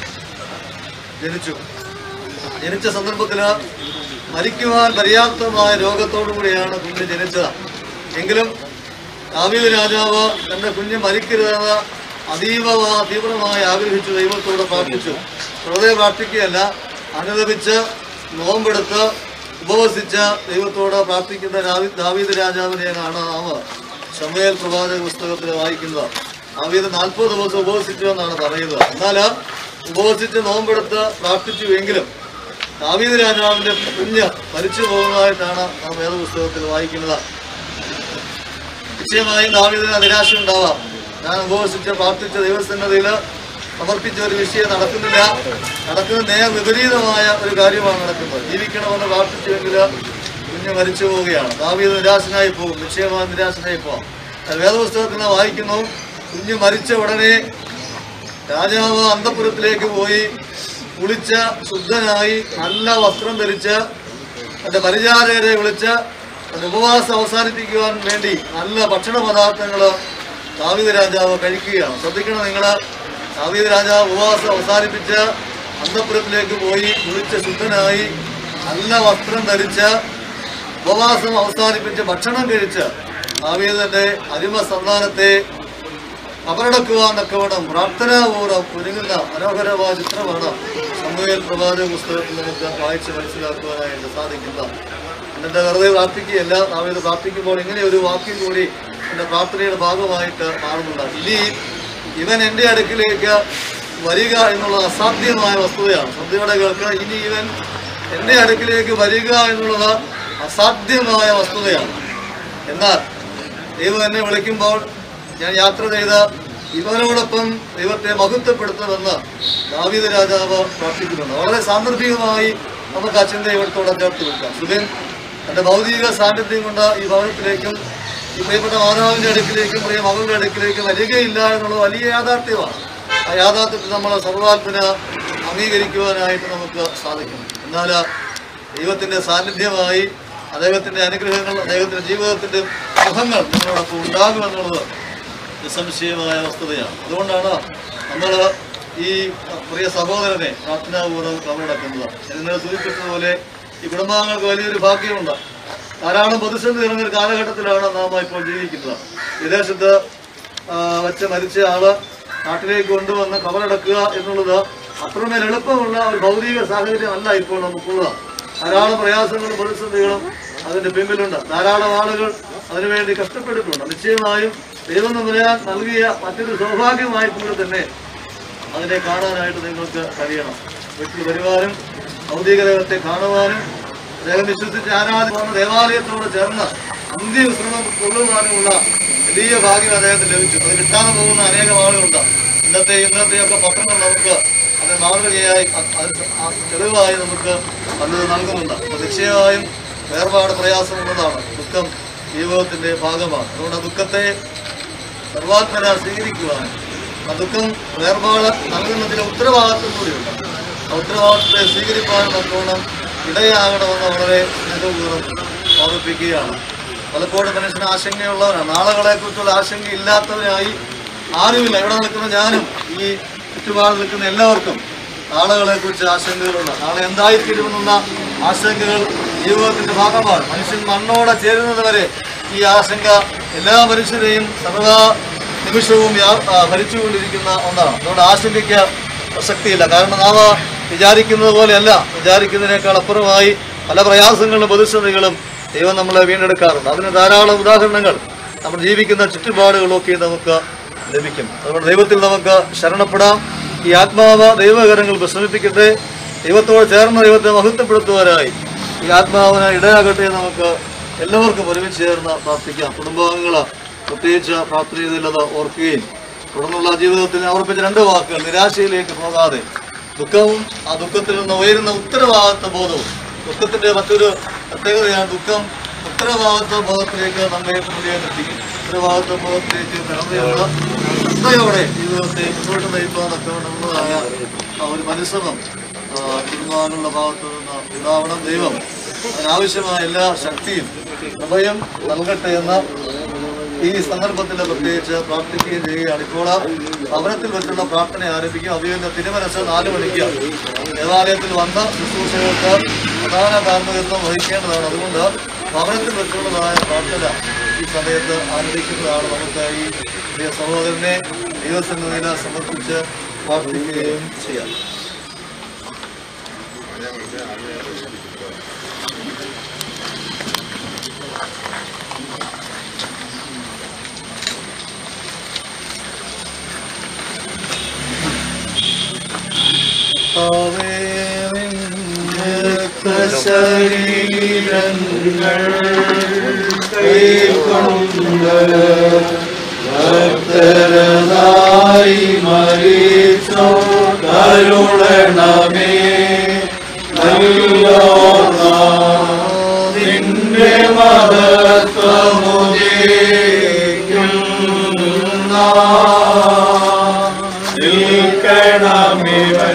ജനിച്ചു. ജനിച്ച സന്ദർഭത്തിൽ മരിക്കുവാൻ പര്യാപ്തമായ രോഗത്തോടു കൂടിയാണ് കുഞ്ഞ് ജനിച്ചത്. എങ്കിലും ദാവീദ് രാജാവ് തന്റെ കുഞ്ഞ് മരിക്കരുതെന്ന് അതീവ തീവ്രമായി ആഗ്രഹിച്ചു, ദൈവത്തോട് പ്രാർത്ഥിച്ചു. വെറുതെ പ്രാർത്ഥിക്കുകയല്ല, അനുദപിച്ച് നോമ്പെടുത്ത് ഉപവസിച്ച് ദൈവത്തോട് പ്രാർത്ഥിക്കുന്ന ദാവീദ് രാജാവിനെയാണ് നാം ശമൂവേൽ പ്രവാചക പുസ്തകത്തിൽ വായിക്കുന്നത്. ദാവീദ് നാൽപ്പത് ദിവസം ഉപവസിച്ചു എന്നാണ് പറയുന്നത്. എന്നാൽ ഉപവസിച്ച് നോമ്പെടുത്ത് പ്രാർത്ഥിച്ചുവെങ്കിലും ദാവീദ് രാജാവിന്റെ കുഞ്ഞ് മരിച്ചു പോകുന്നതായിട്ടാണ് നാം വേദപുസ്തകത്തിൽ വായിക്കുന്നത്. നിശ്ചയമായും ദാവീദിന് നിരാശ ഉണ്ടാവാം. ഞാൻ ഉപവസിച്ച് പ്രാർത്ഥിച്ച ദൈവസന്നദ്ധയിൽ സമർപ്പിച്ച ഒരു വിഷയം നടക്കുന്നില്ല, നടക്കുന്ന നേർ വിപരീതമായ ഒരു കാര്യമാണ് നടക്കുന്നത്. ജീവിക്കണമെന്ന് പ്രാർത്ഥിച്ചുവെങ്കിൽ കുഞ്ഞ് മരിച്ചു പോവുകയാണ്. ദാവീദ് നിരാശനായി പോകും, നിശ്ചയമായ നിരാശനായി പോകാം. വേദപുസ്തകത്തിൽ വായിക്കുന്നു, കുഞ്ഞ് മരിച്ച ഉടനെ രാജാവ് അന്തഃപുരത്തിലേക്ക് പോയി കുളിച്ച് ശുദ്ധനായി നല്ല വസ്ത്രം ധരിച്ച് തന്റെ പരിചാരകരെ വിളിച്ച് തന്റെ ഉപവാസം അവസാനിപ്പിക്കുവാൻ വേണ്ടി നല്ല ഭക്ഷണ പദാർത്ഥങ്ങൾ ദാവീദ് രാജാവ് കഴിക്കുകയാണ്. ശ്രദ്ധിക്കണം നിങ്ങൾ, ദാവീദ് രാജാവ് ഉപവാസം അവസാനിപ്പിച്ച് അന്തഃപുരത്തിലേക്ക് പോയി കുളിച്ച് ശുദ്ധനായി നല്ല വസ്ത്രം ധരിച്ച് ഉപവാസം അവസാനിപ്പിച്ച് ഭക്ഷണം കഴിച്ച് ദാവീദിന്റെ അരിമ സന്താനത്തെ കബറടക്കുവാൻ തക്കവണ്ണം പ്രാർത്ഥനാപൂർവ്വം ഒരുങ്ങുന്ന മനോഹരമായ ചിത്രമാണ് ശമൂവേൽ പ്രവാചക പുസ്തകത്തിൽ നമുക്ക് വായിച്ച് മനസ്സിലാക്കുവാനായിട്ട് സാധിക്കുന്നത്. എന്നിട്ട് വെറുതെ പ്രാർത്ഥിക്കുകയല്ല, ദാവീദ് പ്രാർത്ഥിക്കുമ്പോൾ ഇങ്ങനെ ഒരു വാക്യം കൂടി എൻ്റെ പ്രാർത്ഥനയുടെ ഭാഗമായിട്ട് മാറുന്നുണ്ട്. ഇനി ഇവൻ എൻ്റെ അടുക്കിലേക്ക് വരിക എന്നുള്ളത് അസാധ്യമായ വസ്തുതയാണ്. ശ്രദ്ധയോടെ കേൾക്കുക, ഇനി ഇവൻ എൻ്റെ അടുക്കിലേക്ക് വരിക എന്നുള്ളത് അസാധ്യമായ വസ്തുതയാണ്. എന്നാൽ ദൈവം എന്നെ വിളിക്കുമ്പോൾ ഞാൻ യാത്ര ചെയ്ത ഇവനോടൊപ്പം ദൈവത്തെ മഹത്വപ്പെടുത്തുമെന്ന് ദാവീദ് രാജാവ് പ്രാർത്ഥിക്കുന്നുണ്ട്. വളരെ സാന്ദർഭികമായി നമുക്ക് ആ ചിന്ത ഇവിടത്തോടെ ചേർത്ത് വെക്കാം. സുബിൻ തന്റെ ഭൗതിക സാന്നിധ്യം കൊണ്ട് ഈ ഭവനത്തിലേക്കും ഈ പ്രിയപ്പെട്ട മാതാവിന്റെ അടുക്കിലേക്കും പ്രിയ മകളുടെ അടുക്കിലേക്കും വരികയില്ല എന്നുള്ളത് വലിയ യാഥാർത്ഥ്യമാണ്. ആ യാഥാർത്ഥ്യത്തിൽ നമ്മൾ സർവാത്മന അംഗീകരിക്കുവാനായിട്ട് നമുക്ക് സാധിക്കും. എന്നാൽ ദൈവത്തിന്റെ സാന്നിധ്യമായി അദ്ദേഹത്തിന്റെ അനുഗ്രഹങ്ങൾ, അദ്ദേഹത്തിന്റെ ജീവിതത്തിന്റെ സുഖങ്ങൾ നമ്മളോടൊപ്പം ഉണ്ടാകുമെന്നുള്ളത് നിസ്സംശയമായ വസ്തുതയാണ്. അതുകൊണ്ടാണ് നമ്മൾ ഈ പ്രിയ സഹോദരനെ പ്രാർത്ഥനാപൂർവ്വം കബറടക്കുന്നത്. ഇന്നലെ സൂചിപ്പിച്ചതുപോലെ ഈ കുടുംബാംഗങ്ങൾക്ക് വലിയൊരു ഭാഗ്യമുണ്ട്. ധാരാളം പ്രതിസന്ധി നിറഞ്ഞൊരു കാലഘട്ടത്തിലാണ് നാം ഇപ്പോൾ ജീവിക്കുന്നത്. വിദേശത്ത് വച്ച് മരിച്ച ആള് നാട്ടിലേക്ക് കൊണ്ടുവന്ന് കബറടക്കുക എന്നുള്ളത് അത്രമേൽ എളുപ്പമുള്ള ഒരു ഭൗതിക സാഹചര്യമല്ല ഇപ്പോൾ നമുക്കുള്ളത്. ധാരാളം പ്രയാസങ്ങളും പ്രതിസന്ധികളും അതിന്റെ പിന്നിലുണ്ട്. ധാരാളം ആളുകൾ അതിനുവേണ്ടി കഷ്ടപ്പെട്ടിട്ടുണ്ട്. നിശ്ചയമായും ദൈവം പറയാൻ നൽകിയ മറ്റൊരു സൗഭാഗ്യമായി കൂടെ തന്നെ അതിനെ കാണാനായിട്ട് നിങ്ങൾക്ക് കഴിയണം. വീട്ടിൽ വരുവാനും ഭൗതിക ദൈവത്തെ കാണുവാനും അദ്ദേഹം വിശ്വസിച്ച് ആരാധിക്കുന്ന ദേവാലയത്തോട് ചേർന്ന് അന്ത്യവിശ്രമം കൊള്ളുവാനുമുള്ള വലിയ ഭാഗ്യം അദ്ദേഹത്തിന് ലഭിച്ചു. അത് കിട്ടാതെ പോകുന്ന അനേകം ആളുകളുണ്ട്. ഇന്നത്തെ ഇന്നത്തെയൊക്കെ പത്രങ്ങൾ നമുക്ക് അത് മാതൃകയായി തെളിവായി നമുക്ക് പലത് നൽകുന്നുണ്ട്. അപ്പോൾ നിശ്ചയമായും വേർപാട് പ്രയാസമുള്ളതാണ്. ദുഃഖം ജീവിതത്തിന്റെ ഭാഗമാണ്. അതുകൊണ്ട് ആ ദുഃഖത്തെ സർവാത്മന സ്വീകരിക്കുവാനും ആ ദുഃഖം വേർപാട് നൽകുന്ന ചില ഉത്തരവാദിത്വം കൂടിയുണ്ട്. ആ ഉത്തരവാദിത്വത്തെ സ്വീകരിക്കാനും നല്ലോണം ഇടയാകണമെന്ന് വളരെ സ്നേഹപൂർവ്വം ഓർമ്മിപ്പിക്കുകയാണ്. പലപ്പോഴും മനുഷ്യന് ആശങ്കയുള്ളവരാണ്. നാളുകളെ കുറിച്ചുള്ള ആശങ്ക ഇല്ലാത്തവരായി ആരുമില്ല. ഇവിടെ നിൽക്കുന്ന ഞാനും ഈ ചുറ്റുപാട് നിൽക്കുന്ന എല്ലാവർക്കും നാളുകളെ കുറിച്ച് ആശങ്കകളുണ്ട്. നാളെ എന്തായിത്തീരുമെന്നുള്ള ആശങ്കകൾ ജീവിതത്തിന്റെ ഭാഗമാണ്. മനുഷ്യൻ മണ്ണോടെ ചേരുന്നത് വരെ ഈ ആശങ്ക എല്ലാ മനുഷ്യരെയും സർവ്വ നിമിഷവും ഭരിച്ചുകൊണ്ടിരിക്കുന്ന ഒന്നാണ്. അതുകൊണ്ട് ആശങ്കയ്ക്ക് പ്രസക്തിയില്ല. കാരണം നാം വിചാരിക്കുന്നത് പോലെയല്ല, വിചാരിക്കുന്നതിനേക്കാൾ അപ്പുറമായി പല പ്രയാസങ്ങളും പ്രതിസന്ധികളും ദൈവം നമ്മളെ വീണ്ടെടുക്കാറുണ്ട്. അതിന് ധാരാളം ഉദാഹരണങ്ങൾ നമ്മൾ ജീവിക്കുന്ന ചുറ്റുപാടുകളൊക്കെ നമുക്ക് ലഭിക്കും. അതുകൊണ്ട് ദൈവത്തിൽ നമുക്ക് ശരണപ്പെടാം. ഈ ആത്മാവ് ദൈവകരങ്ങൾ വിശ്രമിപ്പിക്കട്ടെ. ദൈവത്തോട് ചേർന്ന് ദൈവത്തെ മഹത്വപ്പെടുത്തുവാനായി ഈ ആത്മാവിന് ഇടയാകട്ടെ നമുക്ക് എല്ലാവർക്കും ഒരുമിച്ച് ചേർന്ന് പ്രാർത്ഥിക്കാം. കുടുംബാംഗങ്ങൾ പ്രത്യേകിച്ച് പ്രാർത്ഥന ചെയ്തില്ലത് ഓർക്കുകയും തുടർന്നുള്ള ജീവിതത്തിൽ അവർപ്പിച്ച രണ്ട് വാക്കുകൾ: നിരാശയിലേക്ക് പോകാതെ ദുഃഖവും ആ ദുഃഖത്തിൽ നിന്ന് ഉയരുന്ന ഉത്തരവാദിത്വ ബോധവും. ദുഃഖത്തിന്റെ മറ്റൊരു പ്രത്യേകതയാണ് ദുഃഖം ഉത്തരവാദിത്വ ബോധത്തിലേക്ക് നമ്മെ കൊണ്ടുവന്നിരിക്കും. ഉത്തരവാദിത്വ ബോധത്തിലേക്ക് കടന്നുചെന്ന് ശ്രദ്ധയോടെ ജീവിതത്തെ മുന്നോട്ട് നയിക്കാൻ തക്കവണ്ണമുള്ളതായ ഒരു പരിശ്രമം കുടുംബാംഗങ്ങളുടെ ഭാഗത്തു നിന്ന് ഉണ്ടാവണം. ദൈവം അതിനാവശ്യമായ എല്ലാ ശക്തിയും സമയം നൽകട്ടെ എന്ന ഈ സന്ദർഭത്തിൽ പ്രത്യേകിച്ച് പ്രാർത്ഥിക്കുകയും ചെയ്യുകയാണ്. ഇപ്പോൾ ഭവനത്തിൽ വെച്ചുള്ള പ്രാർത്ഥന ആരംഭിക്കും. അതിൽ തിരുമനസ് നാല് മണിക്ക് ദേവാലയത്തിൽ വന്ന ശുശ്രൂഷകർക്ക് പ്രധാന കാർമ്മികത്വം വഹിക്കേണ്ടതാണ്. അതുകൊണ്ട് ഭവനത്തിൽ വെച്ചുള്ളതായ പ്രാർത്ഥന ഈ സമയത്ത് ആരംഭിക്കുന്നതാണ്. നമുക്ക് ഈ പ്രിയ സഹോദരനെ ദൈവസന്നിധിയിൽ സമർപ്പിച്ച് പ്രാർത്ഥിക്കുകയും ചെയ്യാം. ശരീരങ്ങൾ കൈക്കൊണ്ട് ഭക്തരനായി മരിച്ചോ കരുണമേ നിന്റെ മഹത്വമുദീക്കുന്ന നിൽക്കണമിവൻ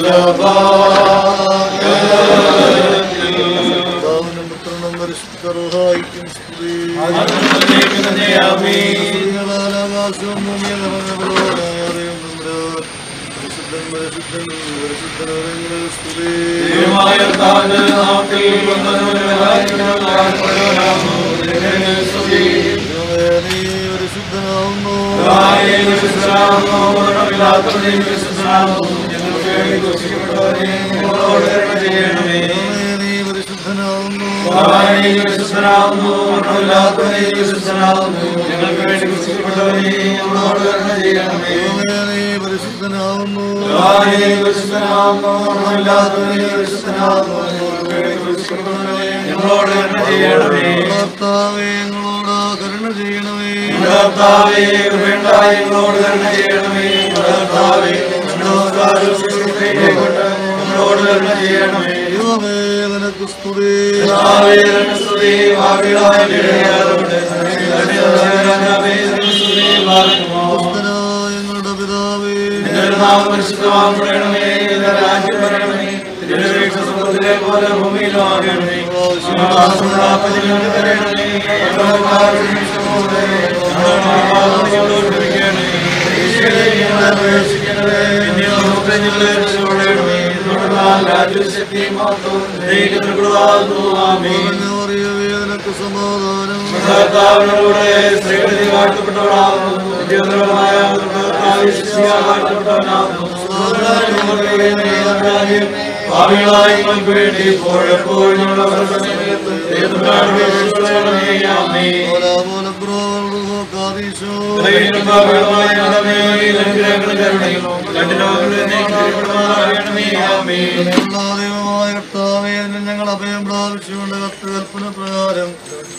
ഞങ്ങൾ അഭയം പ്രാപിച്ചുകൊണ്ട് കൽപ്പന പ്രകാരം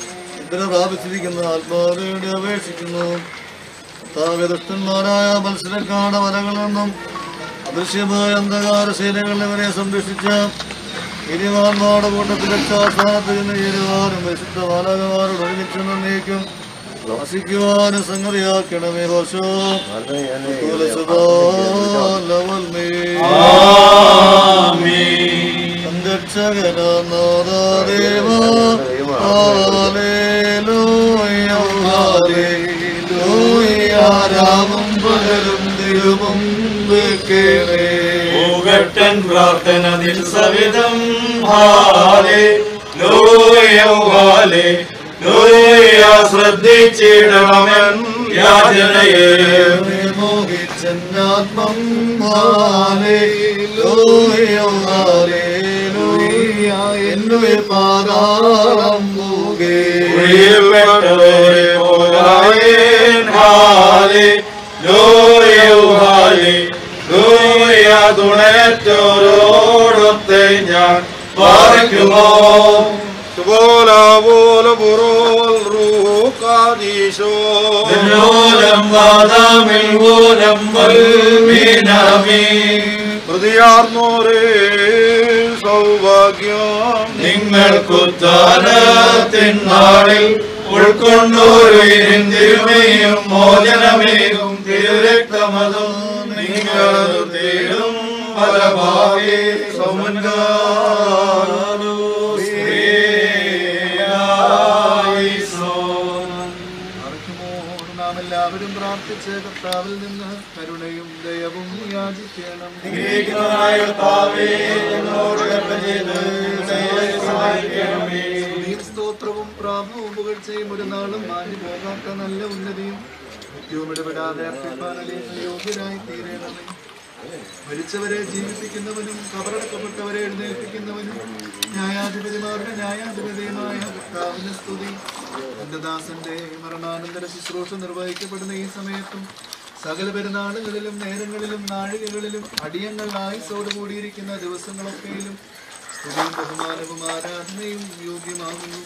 ഇതര പ്രാപിച്ചിരിക്കുന്ന ആത്മാവിനോട് അപേക്ഷിക്കുന്നു. ദുഷ്ടന്മാരായ മത്സരക്കാട് വരകളിൽ നിന്നും അദൃശ്യമായ അന്ധകാര ശീലകളിൽ ഇവരെ സംരക്ഷിച്ച ഇരുവാന്മാരുടെ കൂട്ടത്തിൽ രക്ഷാസ്ഥാനത്ത് നിന്ന് ചേരുവാനും വിശുദ്ധ ബാലകന്മാരോട് ഒരുമിച്ച് നന്ദിക്കും വസിക്കുവാനും സംഗതിയാക്കണമേ. വർഷോ സംരക്ഷകനാഥദേവ രാമം പകരും തിരുമുമ്പ് കേട്ടൻ പ്രാർത്ഥന സവിധം ഹാലേ ലോയൗഹാലേ ലോയ ശ്രദ്ധിച്ചിടണമെൻ യാചനയെ മോഹിച്ചന്നാത്മം ഹാലേ ലോയൗഹാലേ ലോയ എന്നുവെ പാതാളം മൂകേ ഉയർപ്പെട്ടവരെ പോരായൻ ഹാലേ ലോയൗഹാലേ ലോയ തുണയറ്റോരോടൊത്തെ ഞാൻ പാർക്കുമോ. പോലെ പുറോൽ റൂക്കാദീശോ ഓലം വാദാമിൽ ഓലം വൽമീനാമി പ്രതിയാർന്നോരേ സൗഭാഗ്യം നിങ്ങൾക്കുത്താനത്തിൻ നാളിൽ ഉൾക്കൊണ്ടോരും തിരുമയും മോചനമേകും തിരുരക്തമതും നിങ്ങൾ തേടും പലഭാവി സമുൻകാരോ നാം എല്ലാവരും പ്രാർത്ഥിച്ച് കർത്താവിൽ നിന്ന് കരുണയും ദയവും യാചിക്കണം. സ്തോത്രവും പ്രാഭവും പുകഴ്ചയും ഒരു നാളും മാഞ്ഞു പോകാത്ത നല്ല ഉന്നതിയും നിത്യവും ഇടപെടാതെ അർപ്പിപ്പാനല്ലേ യോഗ്യരായി തീരണമേ. മരിച്ചവരെ ജീവിപ്പിക്കുന്നവനും കബറടക്കപ്പെട്ടവരെ എഴുന്നേൽപ്പിക്കുന്നവനും ന്യായാധിപതിമാരുടെ ന്യായാധിപതിയുമായ കർത്താവിന് സ്തുതി. എന്റെ ദാസന്റെ മരണാനന്തര ശുശ്രൂഷ നിർവഹിക്കപ്പെടുന്ന ഈ സമയത്തും സകല പെരുന്നാളുകളിലും നേരങ്ങളിലും നാഴികകളിലും അടിയങ്ങൾ ആയുസോട് കൂടിയിരിക്കുന്ന ദിവസങ്ങളൊക്കെയിലും സ്തുതിയും ബഹുമാനവും ആരാധനയും യോഗ്യമാകുന്നു.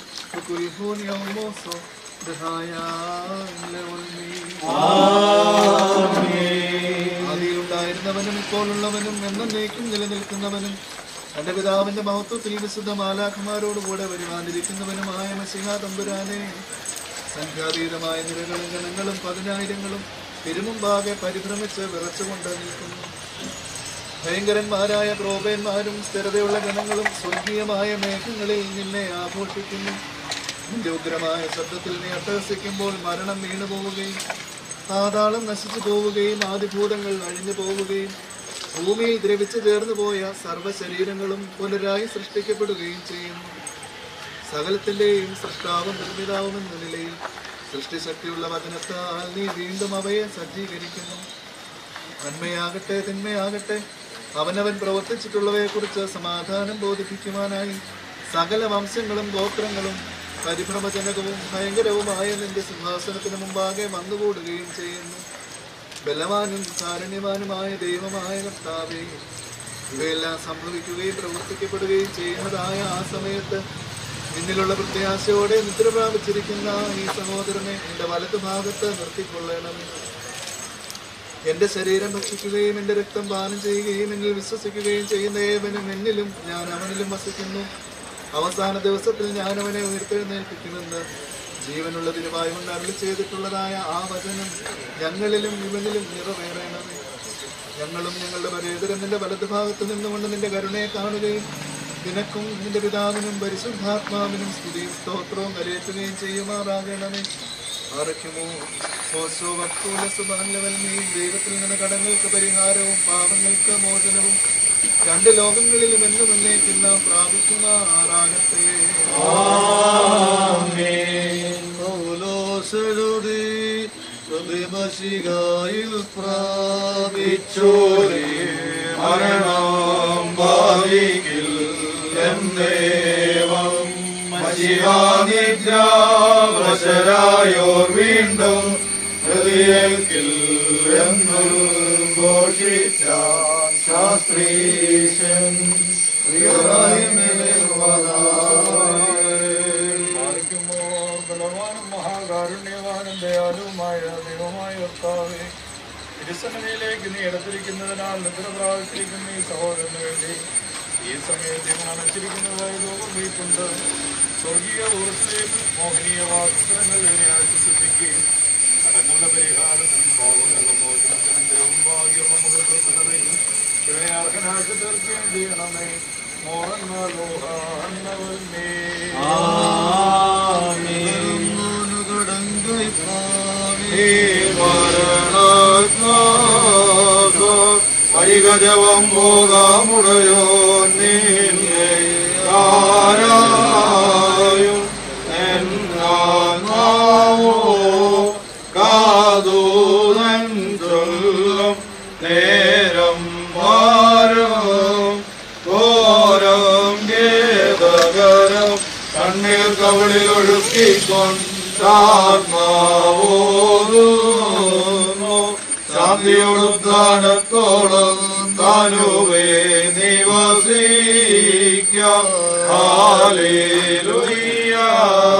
ആദിയിലുണ്ടായിരുന്നവനും ഇപ്പോഴുള്ളവനും എന്നേക്കും നിലനിൽക്കുന്നവനും തന്റെ പിതാവിന്റെ മഹത്വത്തിൽ വിശുദ്ധ മാലാഖമാരോടുകൂടെ വരുവാനിരിക്കുന്നവനുമായ മശിഹാ തമ്പുരാനെ, സംഖ്യാതീതമായ നിരകളും ഗണങ്ങളും പതിനായിരങ്ങളും തിരുമുമ്പാകെ പരിഭ്രമിച്ച് വിറച്ചുകൊണ്ട് നിൽക്കുന്നു. ഭയങ്കരന്മാരായ ക്രോപേന്മാരും സ്ഥിരതയുള്ള ഗണങ്ങളും സ്വർഗീയമായ മേഘങ്ങളിൽ നിന്നെ ആഘോഷിക്കുന്നു. നിന്റെ ഉഗ്രമായ ശബ്ദത്തിൽ നീ അട്ടഹസിക്കുമ്പോൾ മരണം വീണു പോവുകയും പാതാളം നശിച്ചു പോവുകയും ആദിഭൂതങ്ങൾ അഴിഞ്ഞു പോവുകയും ഭൂമിയിൽ ദ്രവിച്ചു ചേർന്നു പോയ സർവ്വശരീരങ്ങളും പുനരായി സൃഷ്ടിക്കപ്പെടുകയും ചെയ്യുന്നു. സകലത്തിന്റെയും സൃഷ്ടാവും നിർമ്മിതാവും എന്ന നിലയിൽ സൃഷ്ടിശക്തിയുള്ള വചനത്താൽ നീ വീണ്ടും അവയെ സജ്ജീകരിക്കുന്നു. നന്മയാകട്ടെ തിന്മയാകട്ടെ അവനവൻ പ്രവർത്തിച്ചിട്ടുള്ളവയെ കുറിച്ച് സമാധാനം ബോധിപ്പിക്കുവാനായി സകല വംശങ്ങളും ഗോത്രങ്ങളും പരിഭ്രമജനകവും ഭയങ്കരവുമായ നിന്റെ സിംഹാസനത്തിന് മുമ്പാകെ വന്നുകൂടുകയും ചെയ്യുന്നു. ബലവാനും കാരുണ്യവാനുമായ ദൈവമായ കർത്താവേ, ഇവയെല്ലാം സംഭവിക്കുകയും പ്രവർത്തിക്കപ്പെടുകയും ചെയ്യുന്നതായ ആ സമയത്ത് നിന്നിലുള്ള പ്രത്യാശയോടെ നിദ്ര പ്രാപിച്ചിരിക്കുന്ന ഈ സഹോദരനെ എന്റെ വലതു ഭാഗത്ത് നിർത്തിക്കൊള്ളണമേ. എന്റെ ശരീരം ഭക്ഷിക്കുകയും എന്റെ രക്തം പാനം ചെയ്യുകയും എന്നിൽ വിശ്വസിക്കുകയും ചെയ്യുന്ന ഏവനും എന്നിലും ഞാൻ അവനിലും വസിക്കുന്നു. അവസാന ദിവസത്തിൽ ഞാൻ അവനെ ഉയർത്തെഴുന്നേൽപ്പിക്കുമെന്ന് ജീവനുള്ള തിരുവായി കൊണ്ട് അരുളി ചെയ്തിട്ടുള്ളതായ ആ വചനം ഞങ്ങളിലും ഇവനിലും നിറവേറണമേ. ഞങ്ങളും ഞങ്ങളുടെ പരേതരം നിന്റെ വലതുഭാഗത്ത് നിന്നുകൊണ്ട് നിന്റെ കരുണയെ കാണുകയും നിനക്കും നിന്റെ പിതാവിനും പരിശുദ്ധാത്മാവിനും സ്തുതിയും സ്തോത്രവും കരയേറ്റുകയും ചെയ്യുമാറാകണമേ. ആരക്കുമോ ഓശോ വക്കൂല സുബാലവൽ നീ ദൈവത്തിൽ നിന്ന് കടങ്ങൾക്ക് പരിഹാരവും പാപങ്ങൾക്ക് മോചനവും രണ്ട് ലോകങ്ങളിലും എന്നും എന്നേക്കുന്ന പ്രാപിക്കുമാറാകട്ടെ. പ്രാപിച്ചോരേ മരണം ഭാവിക്കിൽ എന്നേവം മശിഹാനിദ്രാവശരായോർ വീണ്ടും ഹൃദയത്തിൽ എന്നു ഘോഷിച്ച ശാസ്ത്രീശൻ ബലവാനും മഹാകാരുണ്യവാനും ദയാലുമായ ദൈവമായ കർത്താവേ, തിരുസന്നിധിയിലേക്ക് നീ എടുത്തിരിക്കുന്നതിനാൽ നിദ്ര പ്രാപിച്ചിരിക്കുന്ന ഈ സഹോദരന് വേണ്ടി ഈ സമയത്ത് ഞങ്ങൾ അണച്ചിരിക്കുന്നതായ ലോകം വീട്ടുണ്ട്. സ്വർഗീയ ഊർജ്ജത്തിൽ മോഹനീയ വാസ്ത്രങ്ങൾ ഇതിനെ ആശ്വസിപ്പിക്കുകയും കടങ്ങളുടെ പരിഹാരത്തിനും പാപങ്ങളുടെ മോചനത്തിനും ദേവഭാഗ്യമുള്ള മുഖത്തുന്നവയും ഇവയെ അർഹനാക്കി തീർക്കുകയും ചെയ്യണമേ. വൈകജവം പോകാമുടയോ നിന്നെ ആരായും എന്നാവോ കാതൂതൻ ചൊല്ലും നേരം മാറും ഘോരം ഗേതകരം കണ്ണീർ കവളിൽ ഒഴുക്കിക്കൊണ്ടാത്മാവോതുന്നു ശാന്തിയോടുദ്ധാനത്തോളം താനുവേ നിവസിക്കാം. ഹല്ലേലൂയ.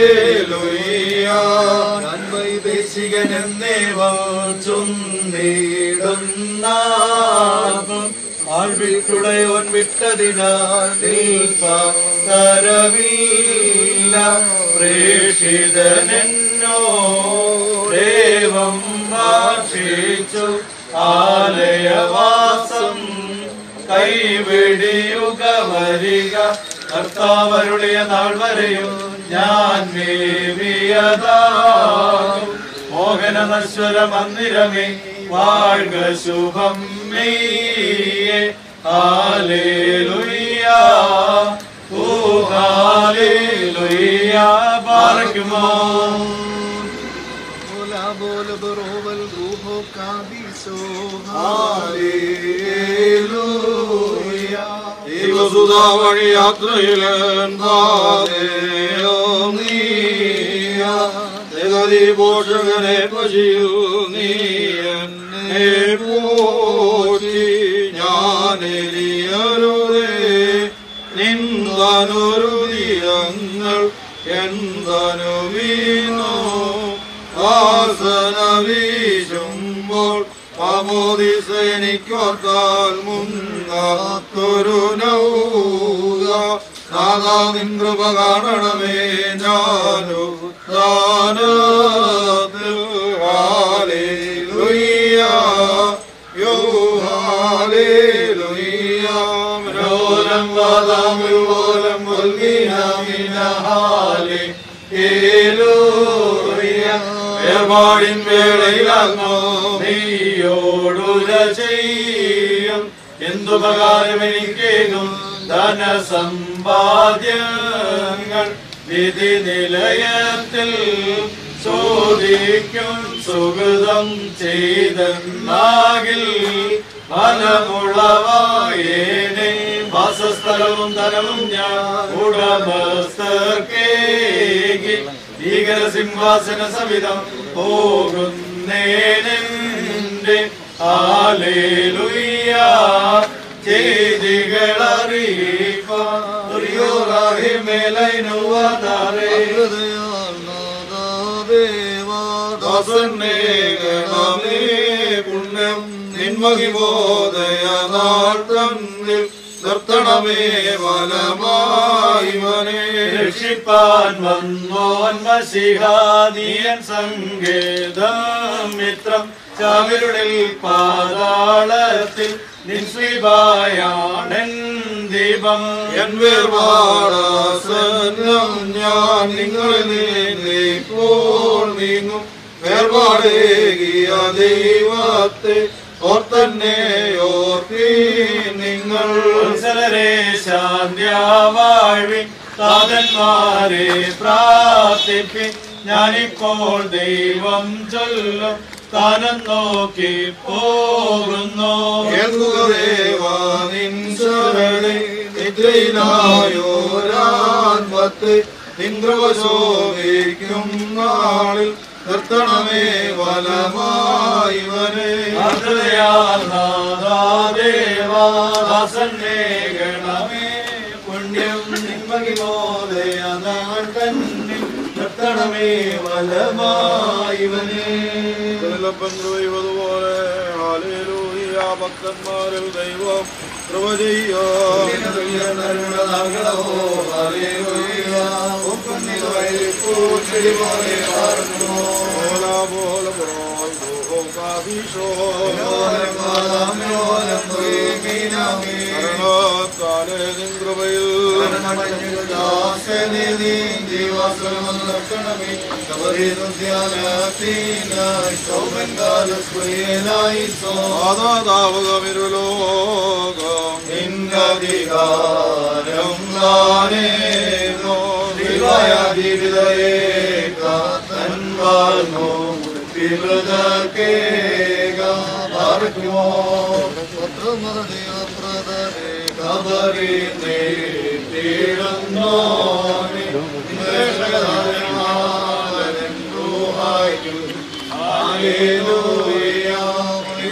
ഞാൻ വൈദേശികനെന്നേവം ചൊന്നിടുന്ന ആൾവിട്ടുടയോൻ വിട്ടതിനാൽ തരവില്ല പ്രേഷിതനെന്നോ ദേവം ഭാഷിച്ചു ആലയവാസം കൈവെടിയുക വരിക കർത്താവരുളിയ നാൾ വരെയും ഞാൻ മേവിയതാകും മോഹന നശ്വര മന്ദിരമേ വാഴ്ക ശുഭം മെയ്യേ ഹല്ലേലൂയ ഓ ഹല്ലേലൂയ ബാറക്കുമോ बोल बरोवल रूहो कादिसो ഹല്ലേലൂയ ദൈവസുതാ വഴി യാത്രയിലൻ ജഗതി പോഷകനെ പശിയിൽ നീ എന്നെ പോറ്റി ഞാനെരിയരുതേ നിന്ദനുരുതിരങ്ങൾ എന്തനുവീനോ ആസന വീശുമ്പോൾ ആമോദിസേനിക്കോർത്താൽ മുങ്ങാത്തൊരു നൗക നാദാ നിൻകൃപ കാണണമേ ഞാനു ദാനത്തിൽ ഹല്ലേലൂയ യോ ഹല്ലേലൂയ മനോരം വാദാമുൽവോലം മുൽഗീനാമിന ഹല്ലേലൂയ വേർപാടിൻ വേളയിലാകുമോ നീയോടുര ചെയ്യും എന്തുപകാരം എനിക്കേകും ധനസമ്പാദ്യങ്ങൾ വിധി നിലയത്തിൽ ചോദിക്കും സുഹൃതം ചെയ്തെന്നാകിൽ ഫലമുളവായേനെ വാസസ്ഥലവും ധനവും ഞാൻ ഉടമസ്ഥർക്കേകി ഭീകര സിംഹാസന സവിധം പോകുന്നേനെന്റെ ഹല്ലേലൂയ ചെയ്തികളറിയിപ്പറിയോറാഹിമേലൈനുവതാരേ ദാസന്നേകണമേ പുണ്യം നിന്മഹിമോദയ നാൾ തന്നിൽ നിർത്തണമേ വനമായിവനെ രക്ഷിപ്പാൻ വന്നോൻ മസിഹാനീയൻ സങ്കേതം മിത്രം ചാവിരുളിൽ പാതാളത്തിൽ നിൻസ്വീപായാണെൻ ദീപം എൻ വേർപാടാസന്നം ഞാൻ നിങ്ങളിൽ നിന്നിപ്പോൾ നീങ്ങും വേർപാടേകിയ ദൈവത്തെ ഓർത്തന്നെ ഓർത്തി നിങ്ങൾ വത്സലരെ ശാന്തിയാവാഴ്വി താതന്മാരെ പ്രാർത്ഥിപ്പി ഞാനിപ്പോൾ ദൈവം ചൊല്ലും താനം നോക്കി പോകുന്നു കേൾക്കുക ദേവാ നിൻ ശരണേ നിദ്രയിലായോരാൻപത്ത് നിൻ കൃപ ശോഭിക്കും നാളിൽ നിർത്തണമേ വലമായിവരെ ദേവാദാസന്നേ ഗണമേ പുണ്യം നിന്മഹിമോദയ നാൾ തന്നെ നിർത്തണമേ വലമായിവനേ പോലെ ഹല്ലേലൂയ ഭക്തന്മാരിൽ ദൈവം കൃപ ചെയ്യോ കൃപയിൽ ആദാതാവകമിരുലോകം നിന്നധികാരം നാനേനോ ജീവിതയേകാത്തൻവാർന്നോ വിവൃതക്കേകാർക്കുമോ കബറി നേരിടുന്നോ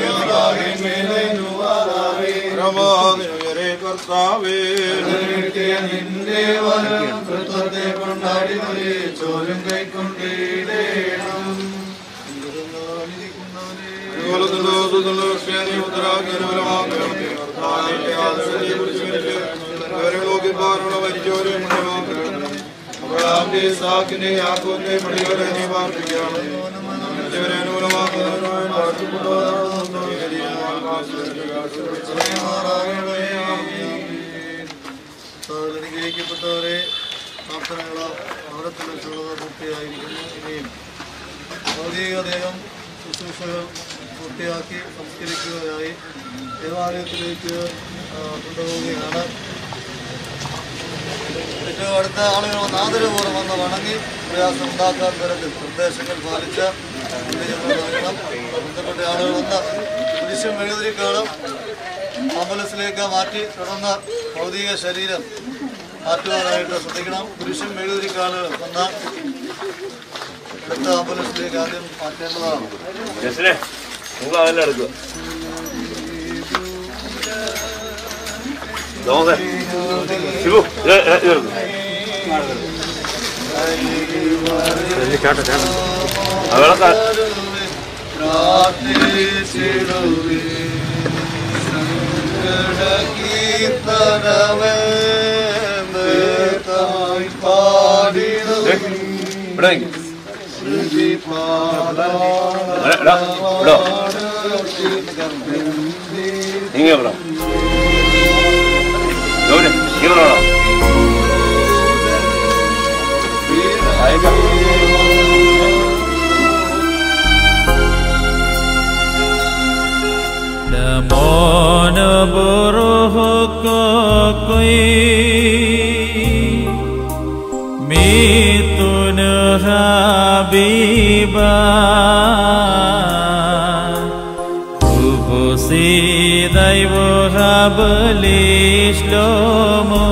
പ്രഭാതിനുയരെ കർത്താവേ നിന്റെ വരം കൃത്വത്തെ കൊണ്ടാടി ചോരും കൈക്കൊണ്ടിടേണം. അനുഗ്രഹിക്കപ്പെട്ടവരെ പ്രാർത്ഥനകളോ അവിടെ വെച്ചുള്ളത് പൂർത്തിയായിരിക്കുന്നു. ഇനിയും ഭൗതിക ദേഹം ശുശ്രൂഷകൾ പൂർത്തിയാക്കി സംസ്കരിക്കുകയായി ദേവാലയത്തിലേക്ക് കൊണ്ടുപോവുകയാണ്. ഏറ്റവും അടുത്ത ആളുകൾ വന്ന് ആദരപൂർവ്വം വന്ന് വണങ്ങി പ്രയാസം ഉണ്ടാക്കാൻ തരത്തിൽ നിർദ്ദേശങ്ങൾ പാലിച്ച് നൽകണം. ബന്ധപ്പെട്ട ആളുകൾ വന്ന് കുരിശും മെഴുകുതിരിക്കാളും ആംബുലൻസിലേക്ക് മാറ്റി തുടർന്ന് ഭൗതിക ശരീരം മാറ്റുവാനായിട്ട് ശ്രദ്ധിക്കണം. കുരിശും മെഴുകുതിരിക്കാളുകൾ വന്ന് അടുത്ത ആംബുലൻസിലേക്ക് ആദ്യം മാറ്റേണ്ടതാണ്. Mono buruh kokoi mitun habiba kubusi daivo hablishlomo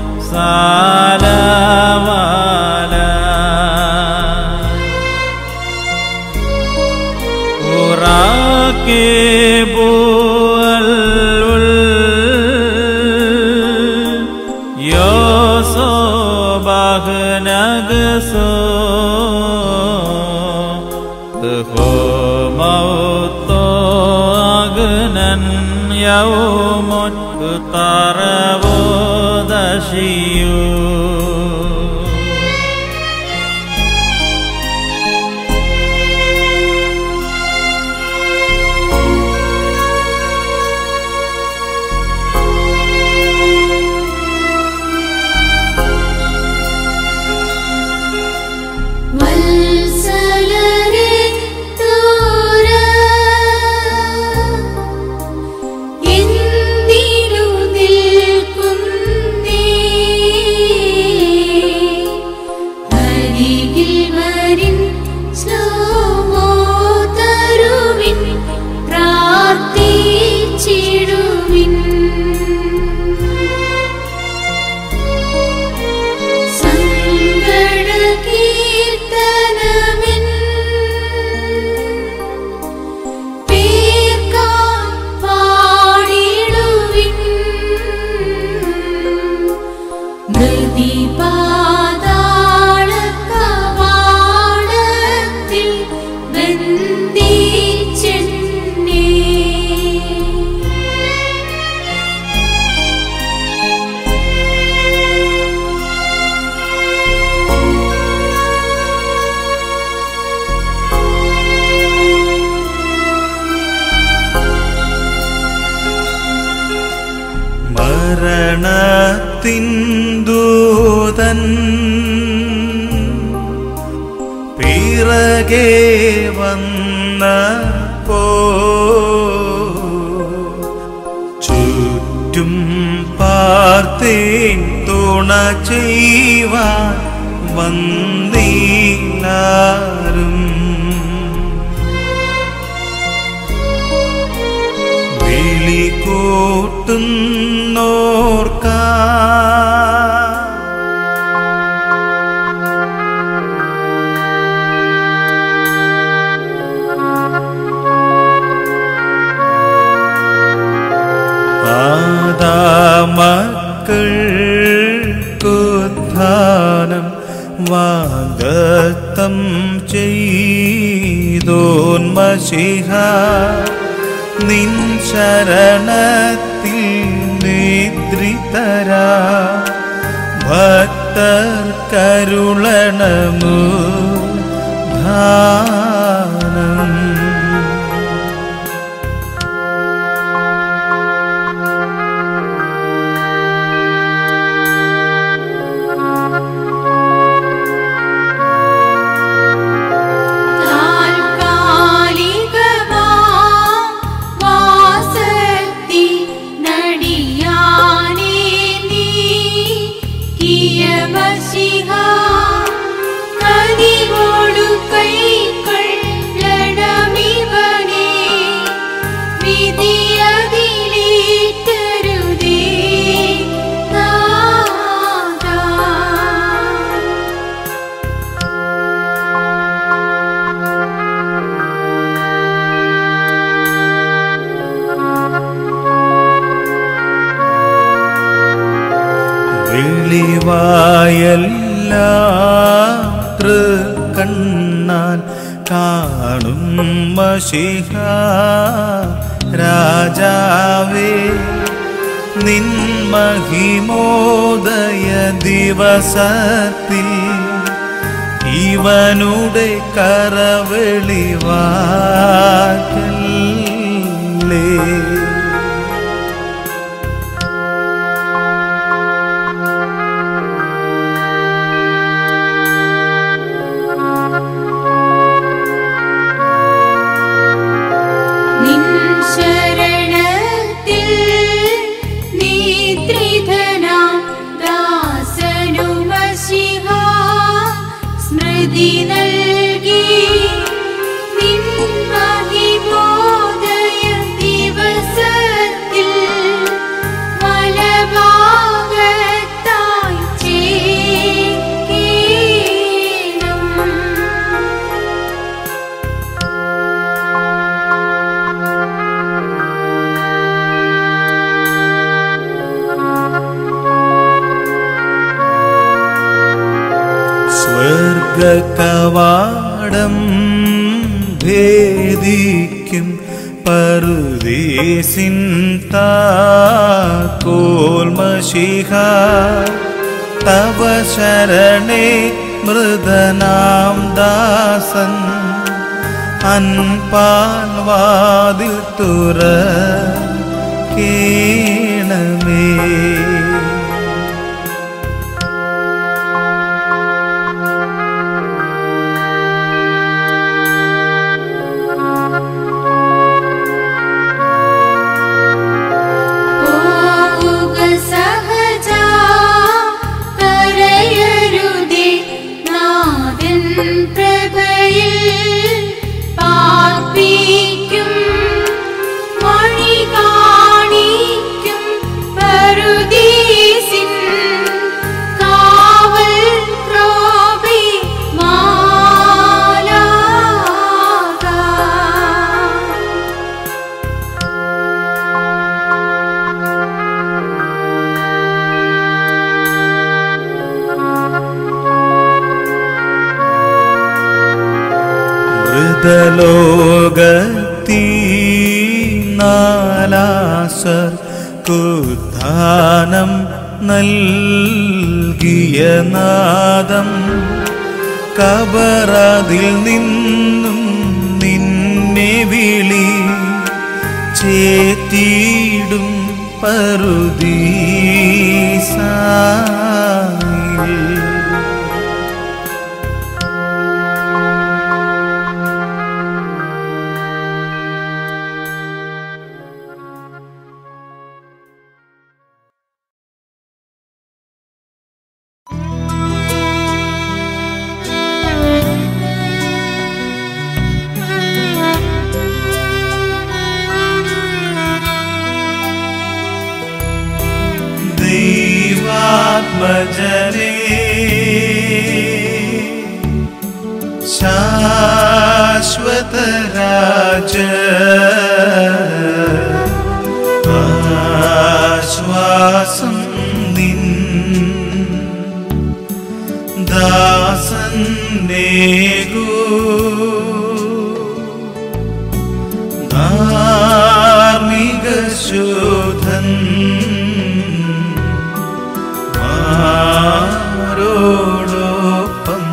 salamala urake nagso ho mauto agnan yaumut taravo dashiyu മരണത്തിൻദൂതൻ പിറകെ വന്നപ്പോ ചുറ്റും പാർത്തേൻ തുണ ചെയ്യുവാൻ വന്നില്ലാരും വിളികൂട്ടുന്നോർക്ക ആദാമക്കൾ ദാനം വാഗ്ദത്തം ചെയ്തോന്മശിഹ നിൻ ശരണത്തിൽ നിദ്രിതരാ ഭക്തർ കരുളണമു ധാനം. വെള്ളിവായെല്ലാം തൃക്കണ്ണാൽ കാണും മശിഹ രാജാവേ നിൻ മഹിമോദയ ദിവസത്തിൽ ഇവനുടെ കരവെളിവാക്കല്ലേ. കവാടം ഭേദിക്കും പറുദീസിൻ താക്കോൽ മശിഹ തവ ശരണേ മൃദനാം ദാസൻ അൻപാൽ വാതിൽ തുറക്കേണമേ. ലോകത്തീനാലാസർ കുദ്ധാനം നൽകിയ നാദം കബറതിൽ നിന്നും നിന്നെ വിളി ചേറ്റിടും പറുദീസായിൽ. ദൈവാത്മജനേ ശാശ്വതരാജ ആശ്വാസം നിൻ ദാസന്നേകൂ ധാർമ്മിക ശോധൻ മാരോടൊപ്പം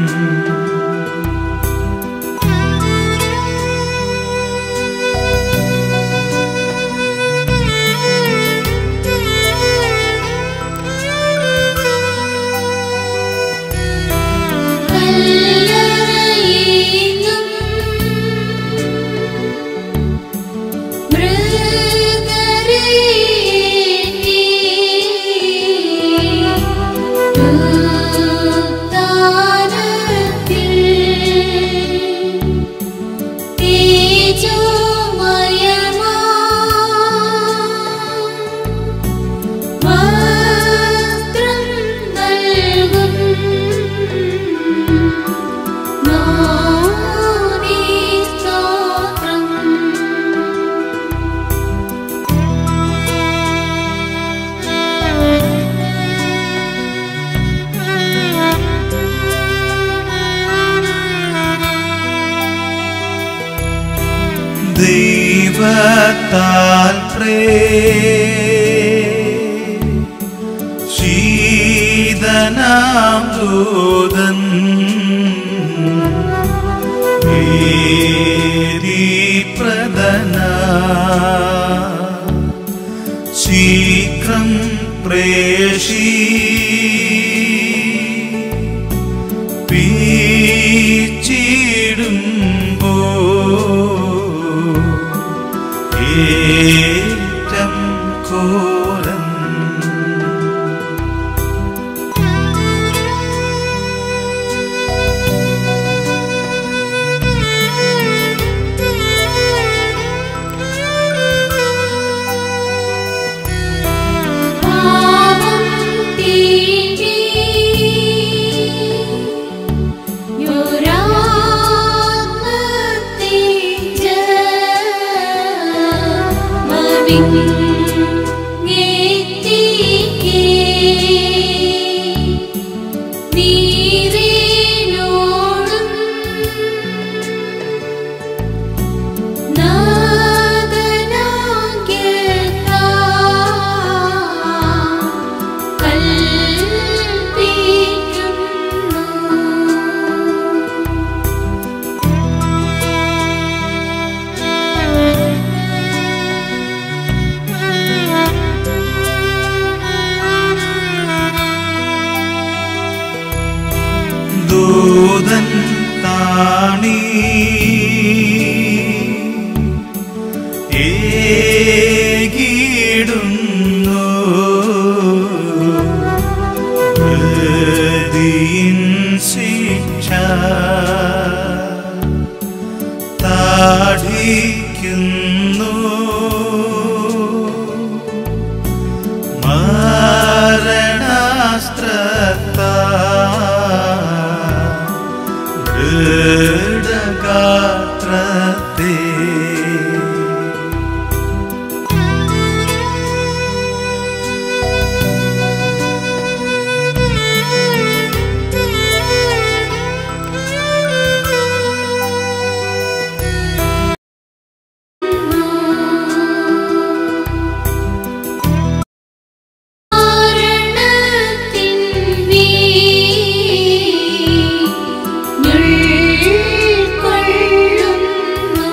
ദൈവത്താൽ പ്രേഷിതനാം ദൂതൻ പ്രദനാ ശീഘ്രം പ്രേഷി പീച്ചിടുമ്പോ ഏറ്റം ഘോരം ദൂതൻ താണി ഏകിടുന്നു പ്രതിയിൻ ശിക്ഷ താടിക്കുന്നു മരണാസ്ത്രത്താ ദൃഢഗാത്രത്തെ കൊള്ളുന്നു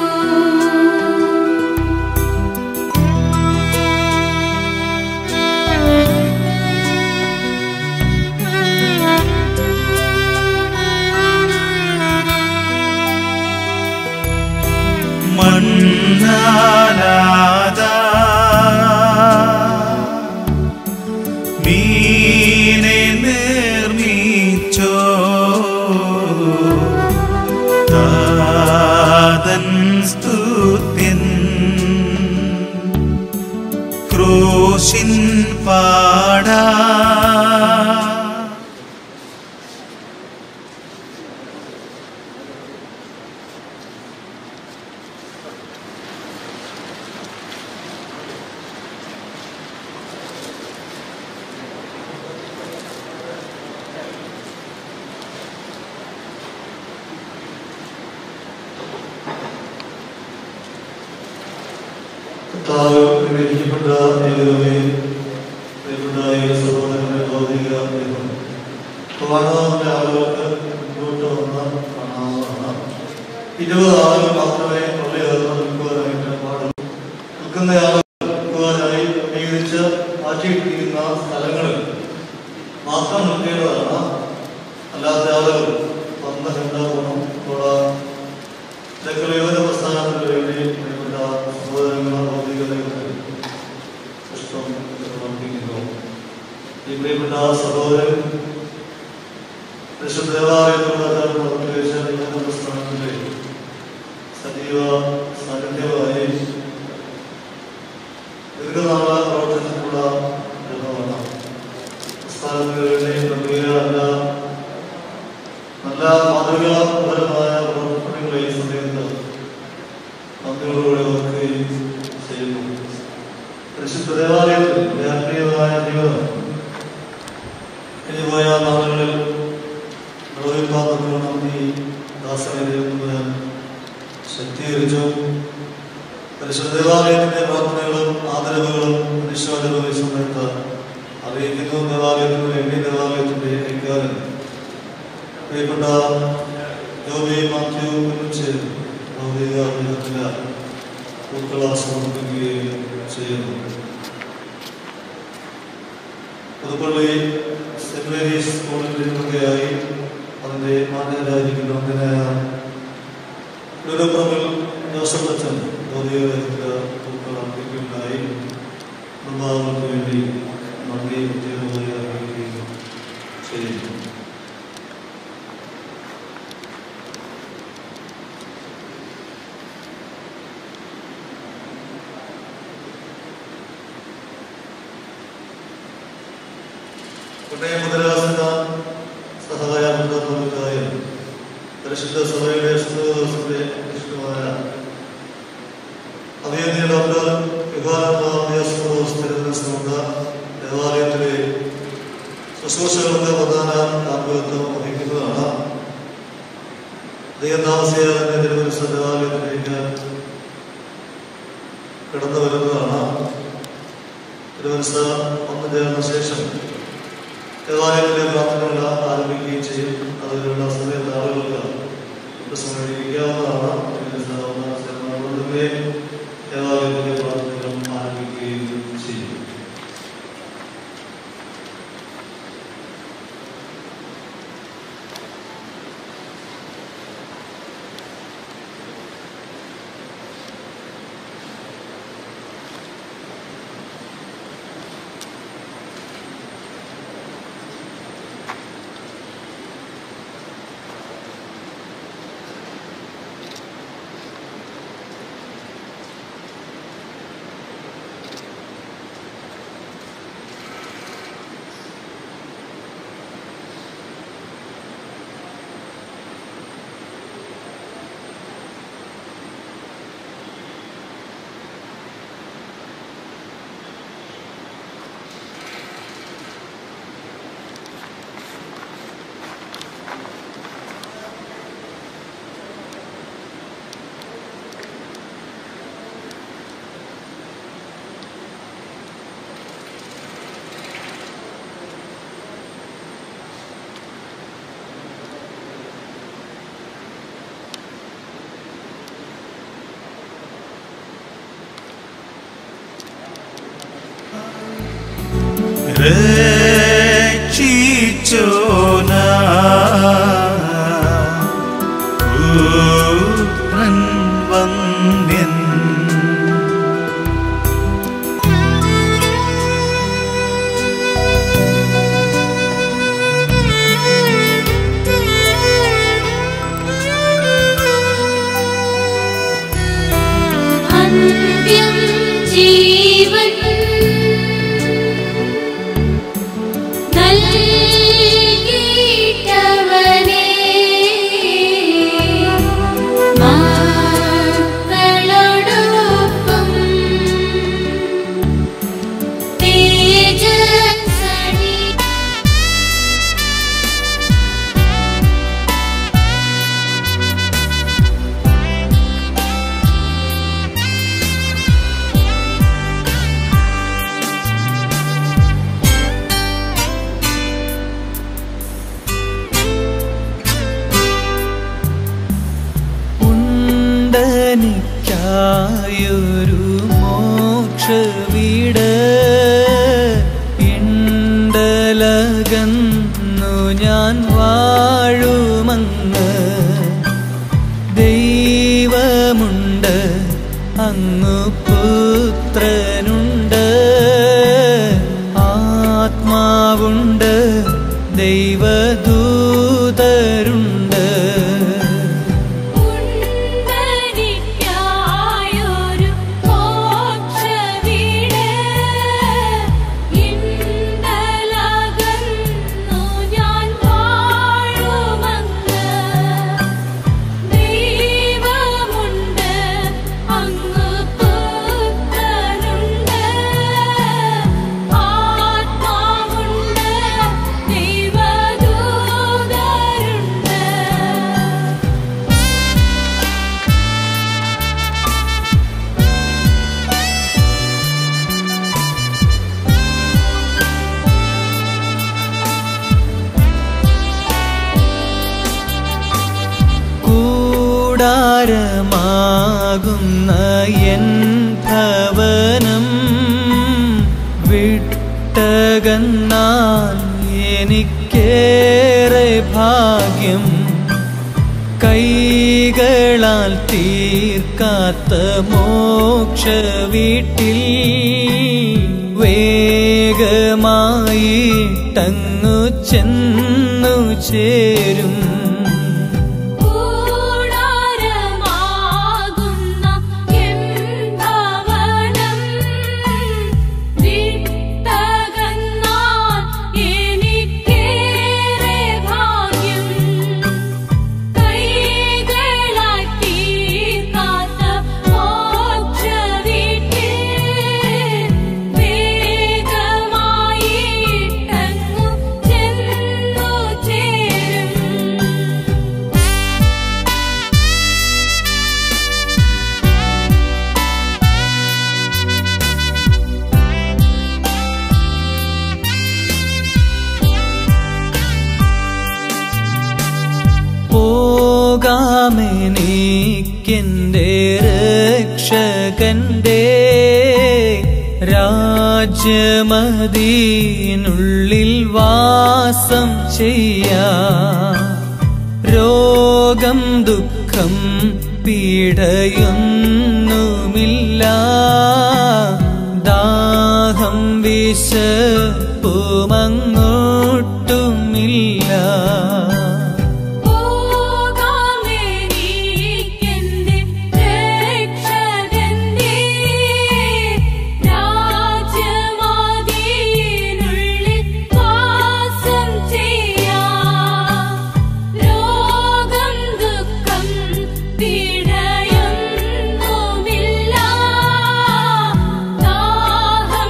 ക്രമീകരിക്കപ്പെട്ട ഏകതമേ പ്രിയപ്പെട്ട സഹോദരന്റെ ഭൗതിക ദൈവം കാണാവുന്ന ആളുകൾക്ക് മുന്നോട്ട് വന്ന കാണാവുന്നതാണ്. ഇരുപത് ആളുകൾ മാത്രമേ പള്ളിയേർന്ന് നിൽക്കുവാനായിട്ട് പാടുള്ളൂ. നിൽക്കുന്ന ആളുകൾ നിൽക്കുവാനായി ക്രമീകരിച്ച് മാറ്റിയിട്ടിരിക്കുന്ന സ്ഥലങ്ങളിൽ മാത്രം നിൽക്കേണ്ടതാണ്. അല്ലാത്ത ആളുകൾ വന്ന രണ്ടാമണം തൊടാൻ ഇതൊക്കെ യുവന പ്രസ്ഥാനത്തിന് വേണ്ടി പ്രിയപ്പെട്ട സഹോദരങ്ങൾ ഭൗതികതയുടെ പുഷ്പം സമർപ്പിക്കുന്നു. ഈ പ്രിയപ്പെട്ട സഹോദരൻ വിശുദ്ധ ദേവാലയത്തിലുള്ള പ്രവർത്തിച്ച യുവന പ്രസ്ഥാനത്തിലെ സജീവ സാന്നിധ്യമായി ദീർഘനാള പ്രവർത്തനത്തിലുള്ള ജനമാണ്. പ്രസ്ഥാനത്തിന് വേണ്ടി പ്രത്യേക നല്ല മാതൃകാപരമായ പ്രവർത്തനങ്ങളെ ഈ സമയത്ത് പങ്കുകളോടെ ഓർക്കുകയും ചെയ്യുന്നു. പരിശുദ്ധ ദേവാലയത്തിൽ രാഷ്ട്രീയമായ ജീവിതം ഇനിപോയ നാളുകളിൽ നിർവഹിക്കാത്തതുകൊണ്ടും ഈ ദാസനെ ശക്തീകരിച്ചു. പരിശുദ്ധ ദേവാലയത്തിന്റെ പ്രാർത്ഥനകളും ആദരവുകളും നിശ്വാസവും ഈ സമയത്ത് അറിയിക്കുന്നു. ദേവാലയത്തിന് വേണ്ടി ദേവാലയത്തിന്റെ ഇക്കാലം പ്രിയപ്പെട്ട ജോബി മാത്യു കുറിച്ച് ഭൗതിക ജീവിതത്തില പൂക്കള സമർപ്പിക്കുകയും ചെയ്യുന്നു. പുതുപ്പള്ളി സെന്റ് മേരീസ് സ്കൂളിൽ അതിന്റെ മാനേജരായിരിക്കുന്നതിനായ ലുലപ്പുറമിൽ ജോസഫ് അച്ഛൻ ഭൗതിക ജീവിതത്തില പൂക്കൾ അർപ്പിക്കുകയുണ്ടായി. നിർമ്മാണങ്ങൾക്ക് വേണ്ടി നന്ദി പ്രത്യേകമായി അറിയിക്കുകയും ചെയ്യുന്നു. സഹായ പരിശുദ്ധ സഭയുടെ ദിവസത്തെ ഇഷ്ടമായ അഭിയന്തിയ ഡോക്ടർ ദേവാലയത്തിലെ ശുശ്രൂഷകളുടെ പ്രധാന കാർമ്മികത്വം വഹിക്കുന്നതാണ്. അധികം താമസിയാതെ തന്നെ തിരുവനന്തപുരം ദേവാലയത്തിലേക്ക് കടന്നു വരുന്നതാണ്. തിരുവനന്തപുരം വന്നു ചേർന്ന ശേഷം ദേവാലയത്തിലെ പ്രാർത്ഥനകൾ ആരംഭിക്കുകയും ചെയ്യും. അതിലുള്ള സമയത്ത് ആളുകൾക്ക് സമീപിക്കാവുന്നതാണ്. ദേവാലയത്തിലെ പ്രാർത്ഥനകൾ ആരംഭിക്കുകയും ചെയ്യും. നൽകിയിട്ടവനേ എനിക്കായൊരു മോക്ഷവീട് ഇണ്ടലകന്നു ഞാൻ വാഴുമങ്ങ്. ദൈവമുണ്ട്, അങ്ങു പുത്രനുണ്ട്, ആത്മാവുണ്ട്, ദൈവദൂതരുണ്ട്. ഉണ്ടനിക്കായൊരു മോക്ഷവീട് ഇണ്ടലകന്നു ഞാൻ വാഴുമങ്ങ്. ദൈവമുണ്ട്, അങ്ങ് പുത്രനുണ്ട്, ആത്മാവുണ്ട്, ദൈവദൂതരുണ്ട്. കൂടാരമാകുന്ന എൻ ഭവനം വിട്ടകന്നാൽ എനിക്കേറെ ഭാഗ്യം. കൈകളാൽ തീർക്കാത്ത മോക്ഷവീട്ടിൽ വേഗമായിട്ടങ്ങു ചെന്നു ചേരും. കൂടാരമാകുന്ന എൻ ഭവനം വിട്ടകന്നാൽ എനിക്കേറെ ഭാഗ്യം. കൈകളാൽ തീർക്കാത്ത മോക്ഷവീട്ടിൽ വേഗമായിട്ടങ്ങു ചെന്നു ചേരും. പോകാമെനിക്കെൻ്റെ രക്ഷകന്റെ രാജ്യമദീനുള്ളിൽ വാസം ചെയ്യാം. രോഗം ദുഃഖം പീഡയൊന്നുമില്ല, ദാഹം വിശപ്പുമങ്ങോട്ടുമില്ല. പോകാമെനിക്കെന്റെ രക്ഷകന്റെ രാജ്യമദീനുള്ളിൽ വാസം ചെയ്യാം. രോഗം ദുഃഖം പീഡയൊന്നുമില്ല, ദാഹം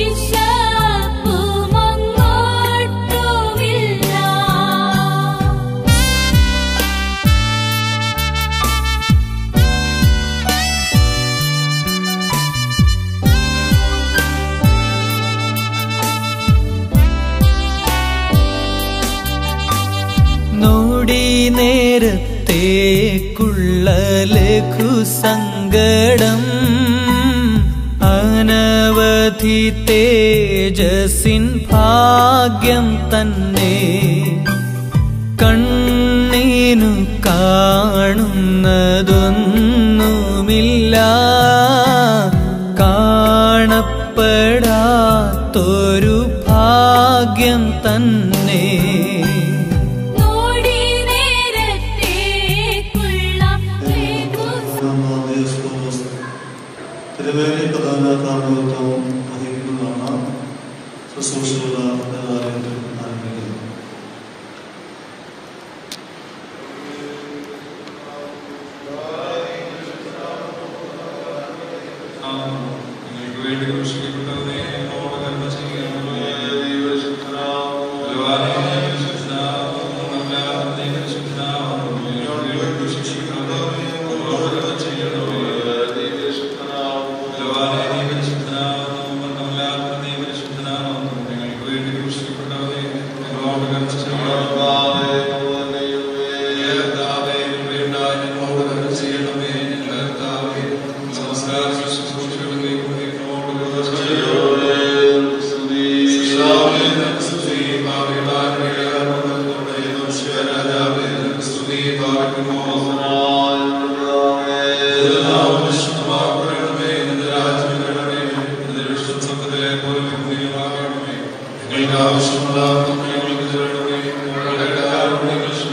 വിശപ്പുമങ്ങോട്ടുമില്ല. നോടി നേരത്തേക്കുള്ള ലഘുസങ്കടം അനവധി തേജസ്സിൻ ഭാഗ്യം തന്നെ. കണ്ണിനു കാണുന്നതൊന്നുമില്ല, കാണപ്പെടാത്തൊരു ഭാഗ്യം തന്നെ. നോടി നേരത്തേക്കുള്ള തിരുവേലി പ്രധാന കാരണത്വവും വഹിക്കുന്നതാണ് ശുശ്രൂഷയുള്ള എല്ലാവരെയും ആരംഭിക്കുന്നത്.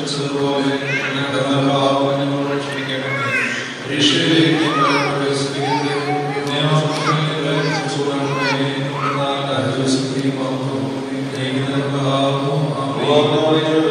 പ്രവേശിച്ചതുപോലെ ഞങ്ങളുടെ പാപം ഞങ്ങളോട് ക്ഷമിക്കണമേ. പരീക്ഷയിലേക്ക് ഞങ്ങളെ പ്രവേശിപ്പിക്കരുതേ. ദൈവമേ, സുഖമേ, എന്നാൽ ആശ്വസിക്കുകയും പാപവും ദൈവനാമവും ആമേൻ.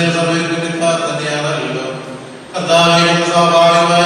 ഞങ്ങൾ സർവ്വ തന്നെയാണല്ലോ. കർത്താവേ, സ്വാഭാവികമായ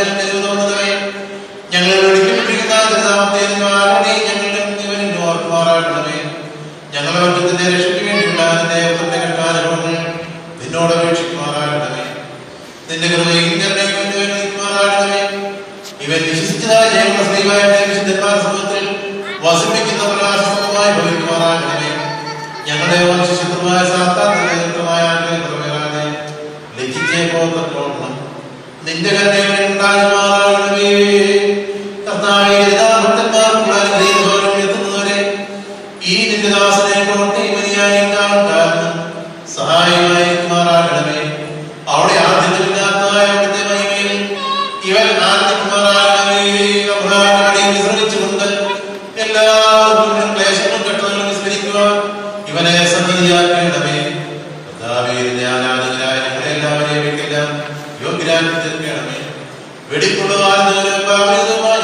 ഞങ്ങൾ വിളിക്കപ്പെട്ടിരിക്കുന്ന ഞങ്ങളുടെ ഇവനും ഓർക്കുമാറാകണമേ. ഞങ്ങളുടെ വർഗത്തിന്റെ രക്ഷയ്ക്ക് വേണ്ടിയുള്ള ദൈവത്തിന്റെ കർത്താരങ്ങൾ നിന്നോട് അപേക്ഷിക്കുമാറാകണമേ. നിന്റെ കൃപയും നിർണയിക്കുമാറാകണമേ. ഇവൻ വിശ്വസിച്ചതായ ഞങ്ങളുടെ സ്ത്രീവായുടെ വിശുദ്ധന്മാർ സമൂഹത്തിൽ വസിപ്പിക്കുന്ന പ്രകാശമായി ഭവിക്കുമാറാകണമേ. ഞങ്ങളുടെ ശിശുദ്ധമായ സാത്താത്മായ നിറവേറാതെ ലജ്ജിച്ചേ പോകത്തോളണം നിന്റെ കരുണയിൽ ഉണ്ടാകുമാറാകണമേ. കർത്താവേ, ഭക്തന്മാർക്കുള്ള അനുഗ്രഹീതോരം എത്തുന്നവരെ ഈ നിന്റെ ദാസനെ കൊണ്ട് ഇവനെയായി കാരണം സഹായമായിരിക്കുമാറാകണമേ. അവിടെ ആദ്യമില്ലാത്തതായ അവിടുത്തെ മഹിമയിൽ ഇവൻ ആദ്യക്കുമാറാകണമേ. അബ്രഹാമിനെ വിശ്രമിച്ചുകൊണ്ട് എല്ലാവർക്കും ക്ലേശങ്ങളും കെട്ടുകളും വിസ്മരിക്കുവാൻ ഇവനെ സന്നദ്ധിയാക്കണമേ. കർത്താവേ, ആരാധകരായ ഞങ്ങളെ എല്ലാവരെയും വീട്ടിലെല്ലാം യോഗ്യരാക്കി തീർക്കണമേ. വെടിപ്പുള്ളവാരത്തിന്റെ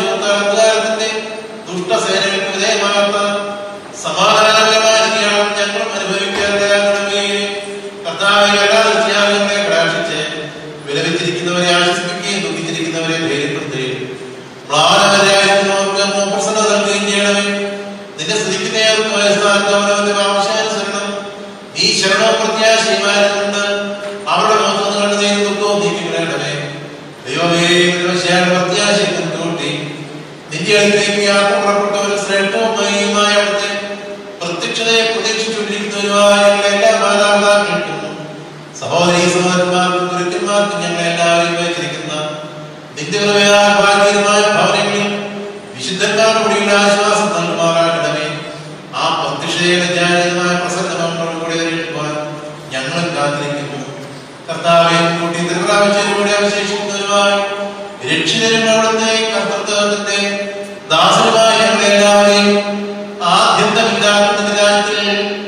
ദുഷ്ടസേനകൾക്ക് വിധേയമാകാത്ത സമാധാനപരമായ ജ്ഞാനം ഞങ്ങളും അനുഭവിക്കാതെ കർത്താവെ, ത്യാഗങ്ങളെ കടാക്ഷിച്ച് വിലപിച്ചിരിക്കുന്നവരെ ആശ്വസിപ്പിക്കുകയും ദുഃഖിച്ചിരിക്കുന്നവരെ ധൈര്യപ്പെടുത്തുകയും മ്ലാനവരായിരിക്കുന്നവർക്ക് പ്രസന്നത നൽകുകയും ചെയ്യണമേ. നിന്റെ സ്തുതിക്കുന്നവർക്ക് സ്ഥാനത്തവനവന്റെ ആവശ്യാനുസരണം നീ ശരണവും പ്രത്യാശയുമായതുകൊണ്ട് അവരുടെ മുഖത്ത് കണ്ട് നീ ദുഃഖവും നീക്കിവിടണമേ. ദൈവമേ, പ്രത്യാശയും കൂട്ടി നിന്റെ അടുത്തേക്ക് യാത്ര പുറപ്പെട്ടവരും ശ്രേഷ്ഠവും മഹിയുമായ അവിടുത്തെ പ്രത്യക്ഷതയെ പ്രതീക്ഷിച്ചുകൊണ്ടിരിക്കുന്നവരുമായ ഞങ്ങളെ എല്ലാ മാതാപിതാക്കൾക്കും സഹോദരീ സഹോദരന്മാർക്കും ഗുരുക്കന്മാർക്കും ഞങ്ങൾ എല്ലാവരും വെച്ചിരിക്കുന്ന നിന്റെ കൃപയാൽ ഭാഗ്യമായ ഭവനങ്ങളിൽ വിശുദ്ധന്മാർക്കൂടിയുള്ള ആശ്വാസം നൽകുമാറാകണമേ. ആ പ്രത്യക്ഷതയുടെ ജാഗ്രതമായ പ്രസന്നമോടുകൂടി നേരിടുവാൻ ഞങ്ങൾ കാത്തിരിക്കുന്നു. കർത്താവെ, കൂട്ടി ദീർഘാവശ്യത്തിലൂടെ അവശേഷിക്കുന്നവരുമായി രക്ഷിതരും അവിടുത്തെ കർത്തൃത്വത്തിന്റെ ദാസനുമായി ഞങ്ങളെ എല്ലാവരെയും ആദ്യന്തമില്ലാത്ത രാജ്യത്തിൽ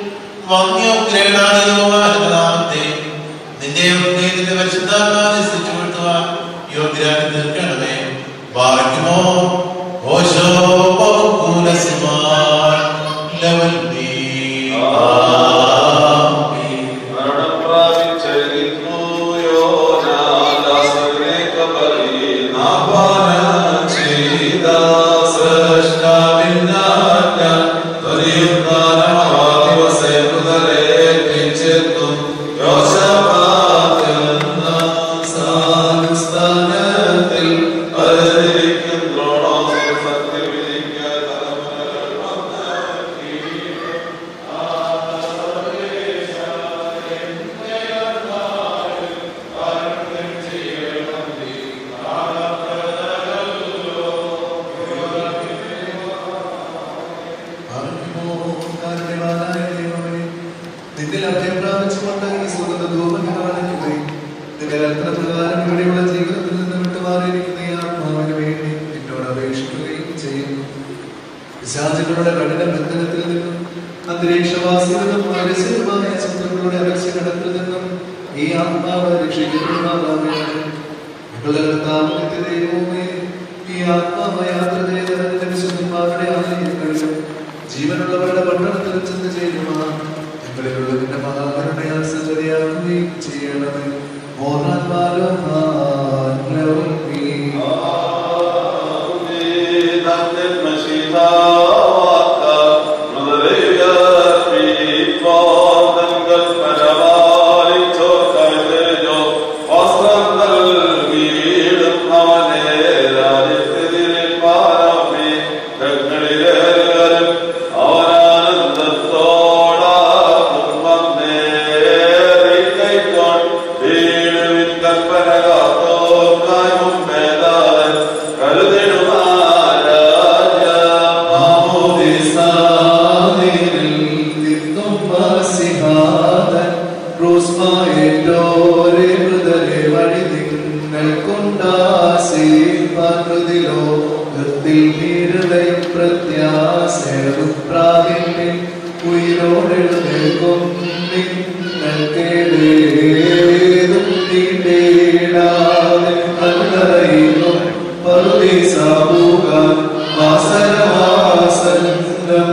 വന്യോഗ്രഹണാമത്തെ നിന്റെ നിന്റെ പരിശുദ്ധാത്മാവിനെ സ്തുതിച്ചുകൊടുത്തുവാൻ യോഗ്യരാക്കി തീർക്കണമേ. ഭാഗ്യമോ ഓശോ ബഹുകുലസുമാൻ ലവൽ നീ ജീവനുള്ളവരുടെ പട്ടണത്തിൽ ചെന്ന് ചേരുവാൻ ഞങ്ങളിലുള്ളതിന്റെ മഹാകരുണയാൽ സജ്ജതയാക്കുകയും ചെയ്യണമേ.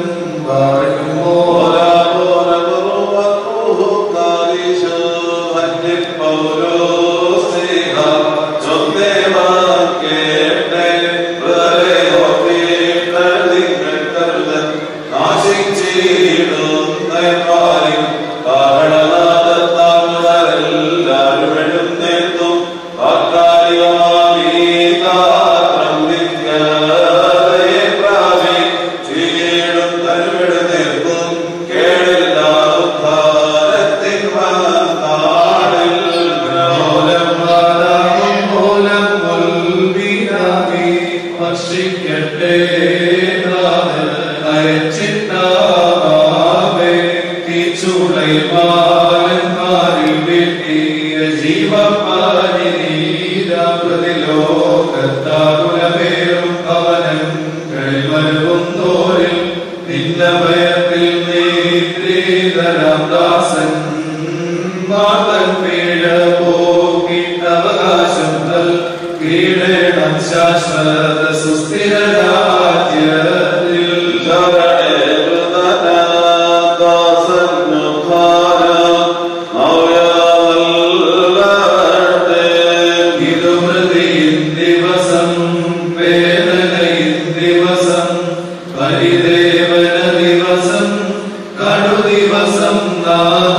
Hare പ്രതിലോകത്താകുലമേറും ഭവനങ്ങളിൽ വരുന്നോരിൽ നിന്റെ ഭയത്തിൽ നീതരാം ദാസൻ മാതൻ വീഴ പോകിട്ടവകാശം കീഴേണം ശാശ്വത സുസ്ഥിര രാജ്യത്തിൽ ദിവസം വേദനയിൻ ദിവസം പരിദേവന ദിവസം കടു ദിവസം നാഥ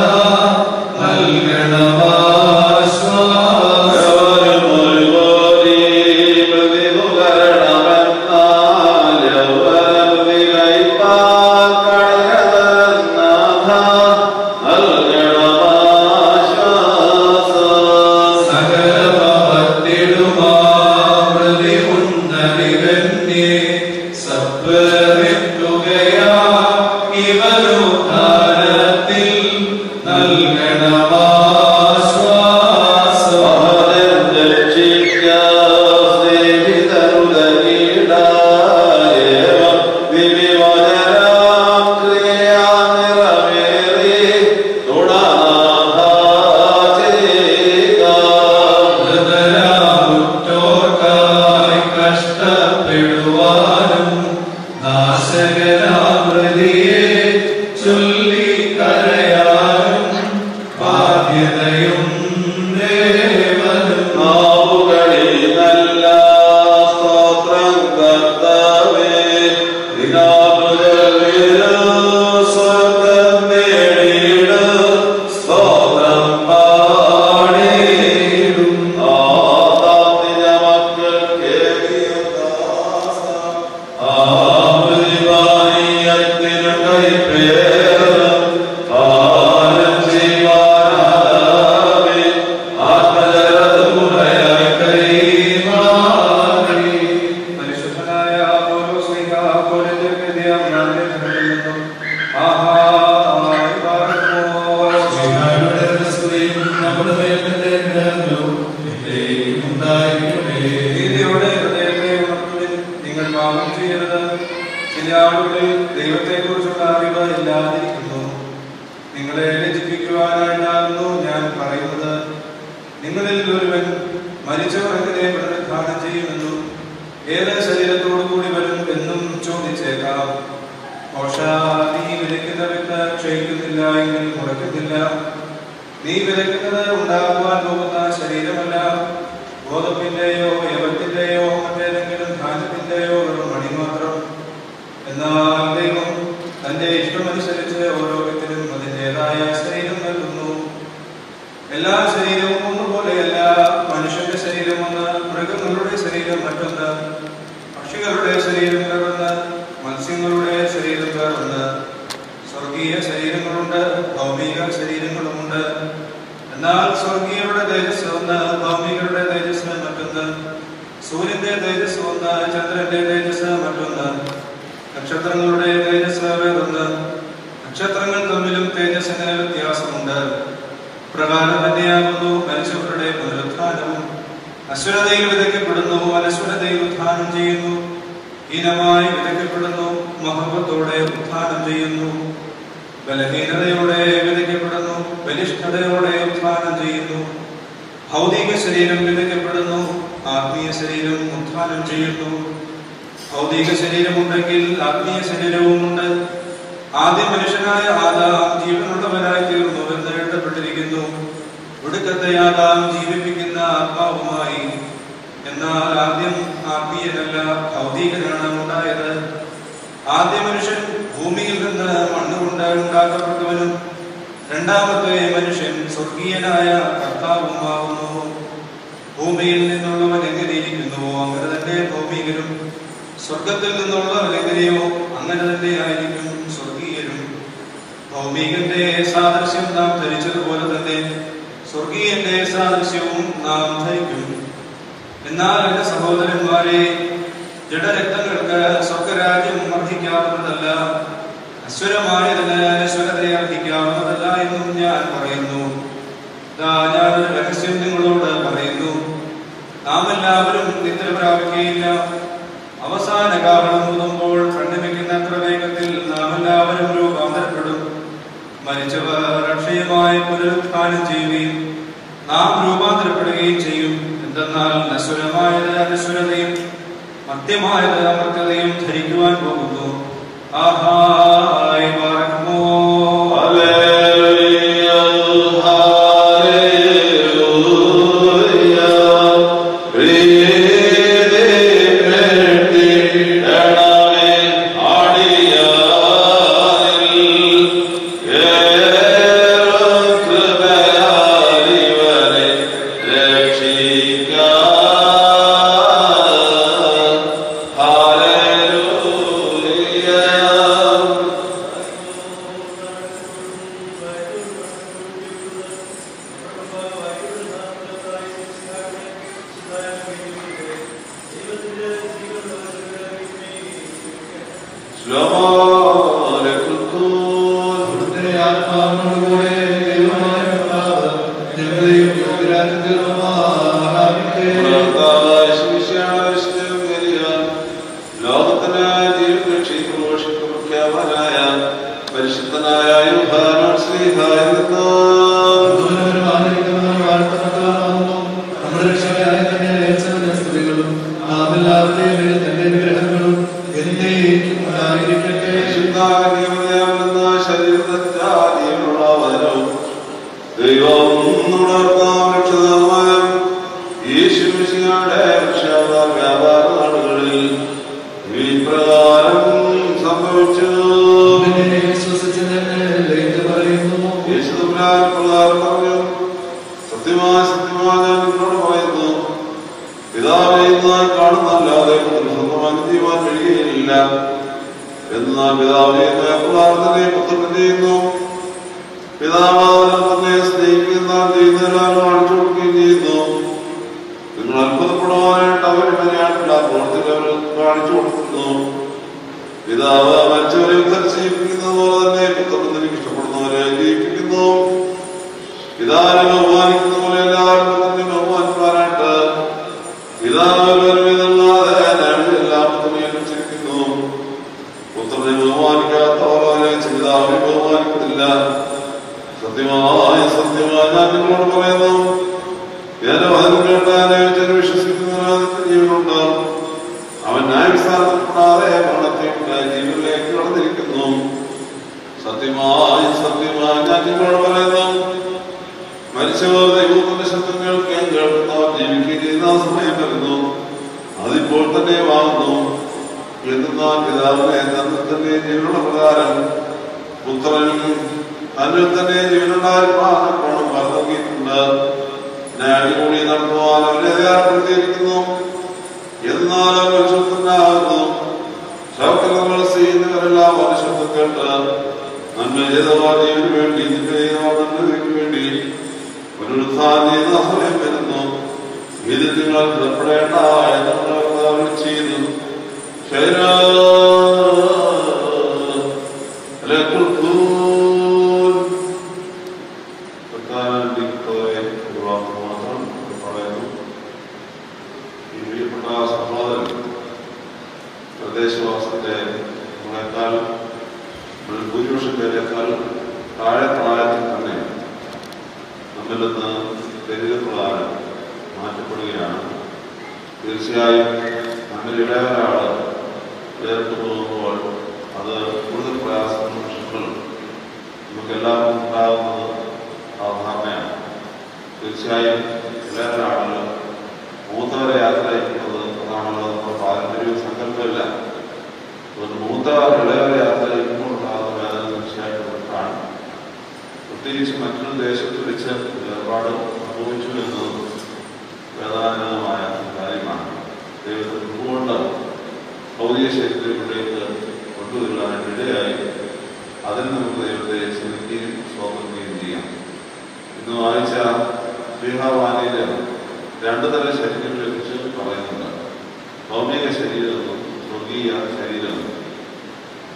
ഞാനൊരു രഹസ്യം നിങ്ങളോട് പറയുന്നു, നാം എല്ലാവരും നിദ്ര പ്രാപിക്കുകയില്ല. അവസാന കാലം മുതുമ്പോൾ കണ്ടുവെക്കുന്ന അത്ര വേഗത്തിൽ നാം എല്ലാവരും രൂപാന്തരപ്പെടും. മരിച്ചവർ അക്ഷയമായി പുനരുത്ഥാനം ചെയ്യുകയും നാം രൂപാന്തരപ്പെടുകയും ചെയ്യും. എന്തെന്നാൽ നശ്വരമായത് അനശ്വരതയും മധ്യമായത് അമർത്യതയും ധരിക്കുവാൻ പോകുന്നു. ആഹായ് പറക്കുമോ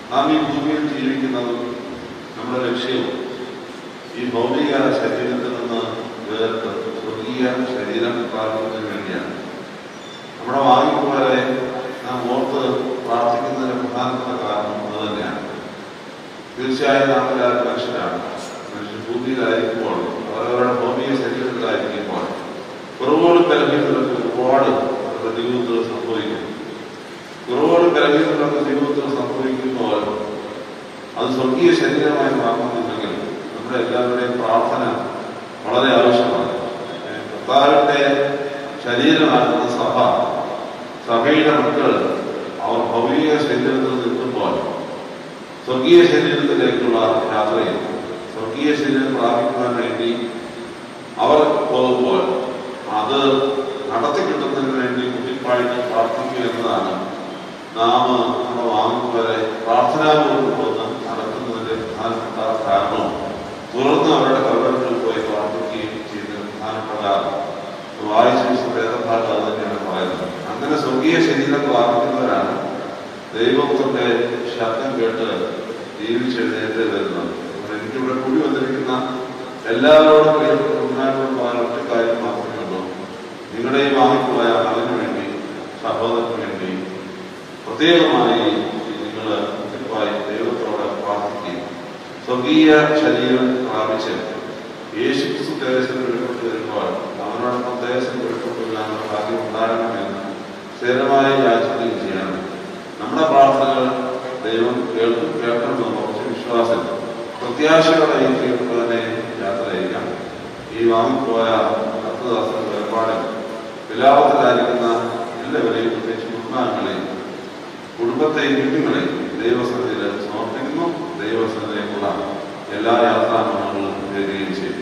നമ്മുടെ ലക്ഷ്യവും ഈ ഭൗതിക ശരീരത്തിൽ നിന്ന് വേർത്ത് സ്വർഗീയ ശരീരം പ്രാപിക്കുന്നതിന് വേണ്ടിയാണ്. നമ്മുടെ വാങ്ങിപ്പോരെ നാം ഓർത്ത് പ്രാർത്ഥിക്കുന്നതിന് പ്രധാനപ്പെട്ട കാരണം അത് തന്നെയാണ്. തീർച്ചയായും നാം എല്ലാവരും മനുഷ്യരാണ്. മനുഷ്യൻ ഭൂമിയിലായിരിക്കുമ്പോൾ അവരവരുടെ ഭൗമിക ശരീരത്തിലായിരിക്കുമ്പോൾ കുറവുകളും ബലഹീനതകൾക്ക് ഒരുപാട് അവരുടെ ജീവിതത്തിൽ സംഭവിക്കും. കുറവുകളും ബലഹീനതകൾക്ക് ജീവിതത്തിൽ സംഭവിക്കുമ്പോൾ അത് സ്വർഗീയ ശരീരമായി മാറുന്നുണ്ടെങ്കിൽ നമ്മുടെ എല്ലാവരുടെയും പ്രാർത്ഥന വളരെ ആവശ്യമാണ്. കർത്താവിന്റെ ശരീരമാകുന്ന സഭ, സഭയുടെ മക്കൾ അവർ ഭൗതിക ശരീരത്തിൽ നിൽക്കുമ്പോൾ സ്വർഗീയ ശരീരത്തിലേക്കുള്ള യാത്രയിൽ സ്വർഗീയ ശരീരം പ്രാപിക്കുവാൻ വേണ്ടി അവർ പോകുമ്പോൾ അത് നടത്തി കിട്ടുന്നതിന് വേണ്ടി കുട്ടിപ്പാഴിക്ക് പ്രാർത്ഥിക്കുക എന്നതാണ് നാം നമ്മുടെ വാങ്ങുന്നവരെ പ്രാർത്ഥനാപൂർവ്വം വന്ന് നടത്തുന്നതിന്റെ പ്രധാനപ്പെട്ട കാരണവും തുറന്ന് അവരുടെ കബറുകളിൽ പോയി പ്രാർത്ഥിക്കുകയും ചെയ്യുന്ന പ്രധാനപ്പെട്ട വായിച്ച വേദഭാഗം അത് തന്നെയാണ് പറയുന്നത്. അങ്ങനെ സ്വർഗീയ ശരീരം പ്രാർത്ഥിക്കുന്നവരാണ് ദൈവത്തിന്റെ ശബ്ദം കേട്ട് ജീവിച്ചെഴുന്നേറ്റ് വരുന്നത്. എനിക്കിവിടെ കൂടി വന്നിരിക്കുന്ന എല്ലാവരോടും പ്രിയപ്പെട്ട ഒറ്റ കാര്യം മാത്രമേ ഉള്ളൂ. നിങ്ങളുടെ ഈ വാങ്ങിപ്പോയ അതിനു വേണ്ടി, സഹോദരന് വേണ്ടി പ്രത്യേകമായി നിങ്ങൾ കൃത്യമായി ദൈവത്തോട് പ്രാർത്ഥിക്കുകയും സ്വർഗീയ ശരീരം പ്രാപിച്ച് യേശുക്രിസ്തു തേജസ്സിൽ വെളിപ്പെട്ട് വരുമ്പോൾ അവനോടൊപ്പം തേജസ്സിൽ വെളിപ്പെട്ട് വരാനുള്ള ഭാഗ്യം ഉണ്ടാകണമെന്ന് സ്ഥിരമായി യാചിക്കുകയും ചെയ്യണം. നമ്മുടെ പ്രാർത്ഥനകൾ ദൈവം കേൾക്കും, കേൾക്കണമെന്ന് കുറച്ച് വിശ്വാസം പ്രത്യാശയോടെ തന്നെ യാത്ര ചെയ്യാം. ഈ വാങ്ങിപ്പോയ കർത്തദാസൻ വേർപാടിൽ വിലാപത്തിലായിരിക്കുന്ന എല്ലാവരെയും, പ്രത്യേകിച്ച് കുടുംബാംഗങ്ങളെയും കുടുംബത്തെയും കുഞ്ഞുങ്ങളെയും ദൈവസന്നിധിയിൽ സമർപ്പിക്കുന്നു. ദൈവസന്നിധിയിലേക്കുള്ള എല്ലാ യാത്രാമങ്ങളും വരികയും ചെയ്യും.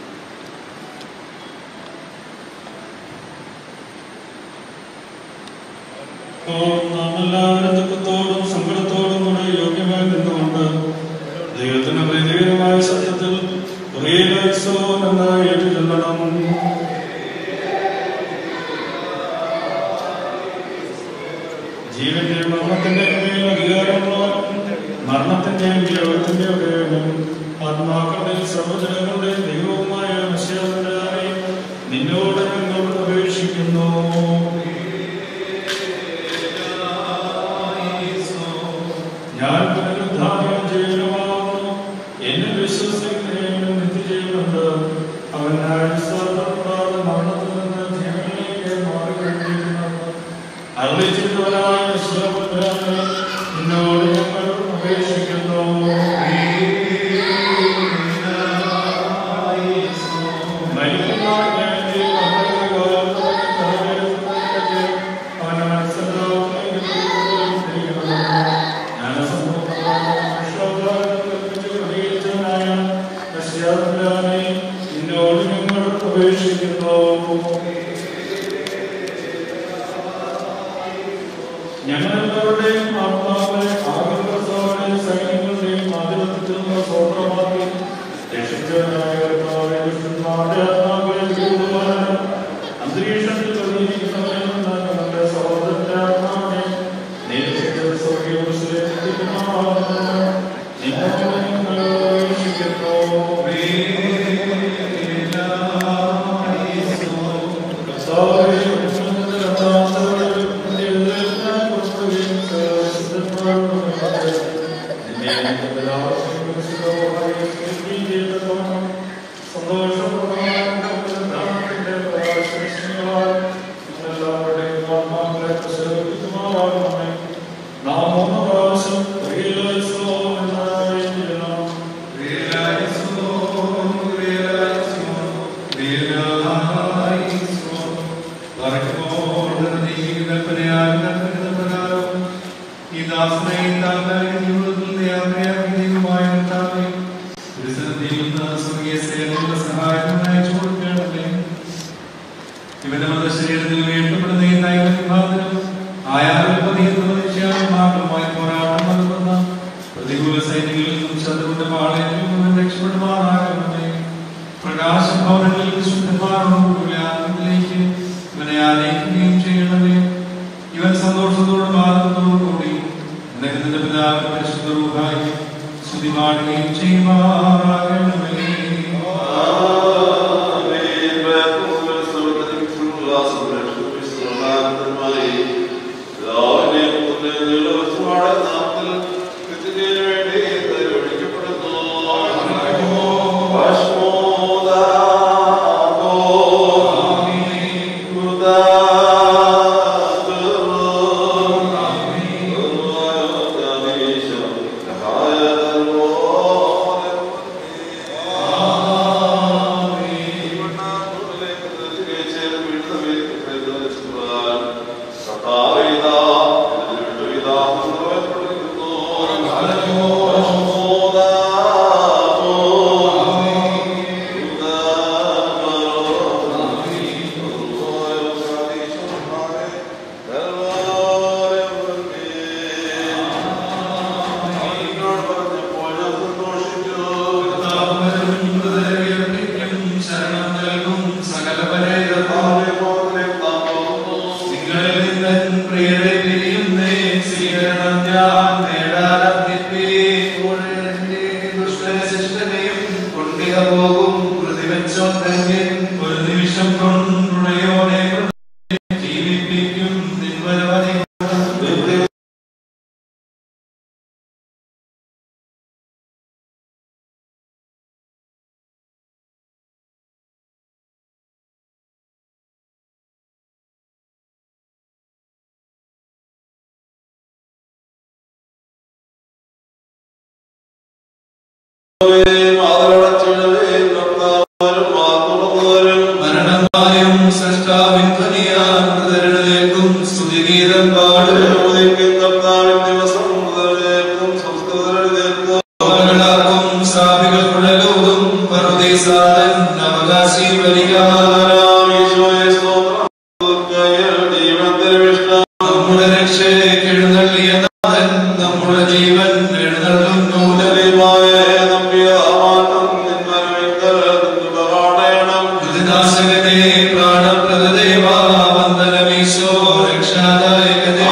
നാം എല്ലാവരും ദുഃഖത്തോടും സങ്കടത്തോടും കൂടെ യോഗ്യമായി നിന്നുകൊണ്ട് ദൈവത്തിന് പ്രീതികരമായ സത്യത്തിൽ എന്നായി ഏറ്റുചൊല്ലണം. ജീവന്റെയും മരണത്തിന്റെയും മേൽ അധികാരമുള്ളവനും മരണത്തിന്റെയും യോഗത്തിന്റെയും ഉപയോഗം ആത്മാക്കളുടെയും സർവ്വജനങ്ങളുടെയും ദൈവവുമായ മിശിഹായി നിന്നോട് ഞങ്ങൾ അപേക്ഷിക്കുന്നു. ഞാൻ പുനരുദ്ധാനം ചെയ്യുന്നതാകുന്നു. എന്നിൽ വിശ്വസിക്കുന്നതിനും നിത്യജീവനുണ്ട്. അവൻ ആയുസ്സാദാതെ മരണത്തിൽ നിന്ന് ജീവനിലേക്ക് മാറിക്കൊണ്ടിരിക്കുന്നത് അറിയിച്ചിട്ടുള്ളവരായ നിന്നോട് ഞങ്ങൾ അപേക്ഷിക്കുന്നു. നിന്നോട് ഞങ്ങൾ അപേക്ഷിക്കുന്നു. ഞങ്ങളെല്ലാവരുടെയും ആത്മാക്കളെ ആഗ്രഹത്തോടെയും സൈന്യങ്ങളുടെയും ആധിപത്യത്തിൽ നിന്ന് സ്വതന്ത്രമാക്കി രക്ഷിച്ചവനായ കർത്താവേ, ആത്മാക്കളെ ജീവിതമാനം അന്തരീക്ഷത്തിൽ പ്രതികരിക്കുന്നവരിൽ നിന്ന് ഞങ്ങളുടെ സഹോദരന്റെ ആത്മാവിനെ നേരിട്ട് സ്വർഗ്ഗീയത്തിലേക്ക് നിന്നോട് ഞങ്ങൾ അപേക്ഷിക്കുന്നു. ഇവന്റെ മതശരീരത്തിൽ വീഴ്ത്തപ്പെടുന്ന ഈ നൈവഭാഗത്തിനും ആയാലുമായി പോരാട്ടം നടത്തുന്ന പ്രതികൂല സൈനികളിൽ നിന്നും ശത്രുവിന്റെ പാളയത്തിൽ നിന്നും രക്ഷപ്പെടുമാറാകണമേ. പ്രകാശഭവനങ്ങളിൽ ശുദ്ധമാറിലേക്ക് ഇവനെ ആനയിക്കുകയും ചെയ്യണമേ. ഇവൻ സന്തോഷത്തോടും ആനന്ദത്തോടും കൂടി നിന്റെ പിതാവിന്റെ പരിശുദ്ധ റൂഹായി സ്തുതി പാടുകയും ചെയ്യുമാറാകണമേ. മരണമായും സൃഷ്ടാവിൻ ധ്വനിയാൽ മൃതരിലേക്കും സ്തുതിഗീതം പാടും സ്ഥാപികളുടെ ലോകം പർവ്വതീസാരൻ അവകാശി വരിക നമ്മുടെ രക്ഷയെ എഴുന്നള്ളിയ നാഥൻ നമ്മുടെ ജീവൻ എഴുന്നള്ളുന്നു നാശകനെ പ്രാണപ്രദദേവ വന്ദനമീശോ രക്ഷാദായകനെ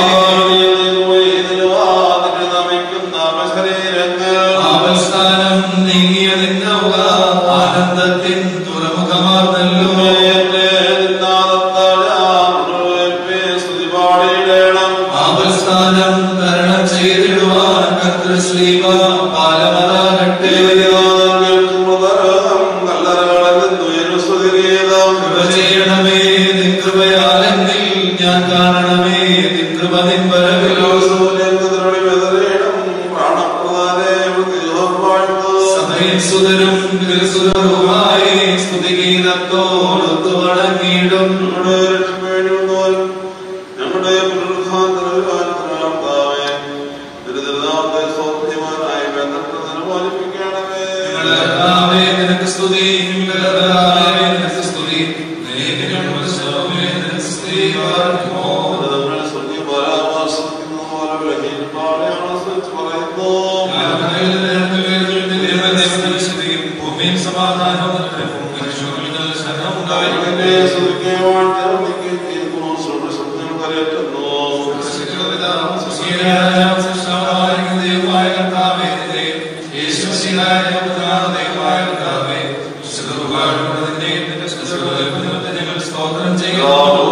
ആവസ്ഥാനം നീങ്ങിയ നിന്നവുക ആനന്ദത്തിൻ തുറമുഖമാർന്നല്ലോ ആവസ്ഥാനം തരണം ചെയ്തിടുവാൻ കർത്തൃശ്ലീവ പാലമതാകട്ടെ ചെയ്യണമേ നിൻ കൃപയാലെങ്കിൽ ഞാൻ കാണണമേ നിൻ കൃപ നിൻ വരവിലോ സമയം സുതരും സുതരുമായി സ്തുതിഗീതത്തോടൊത്തു വണങ്ങിയിടും ഞങ്ങളുടെ നിനക്ക് സ്തുതി നിനക്ക് സ്തുതി ഭൂമിയും സമാധാനവും സ്തോത്രം ചെയ്യുന്നു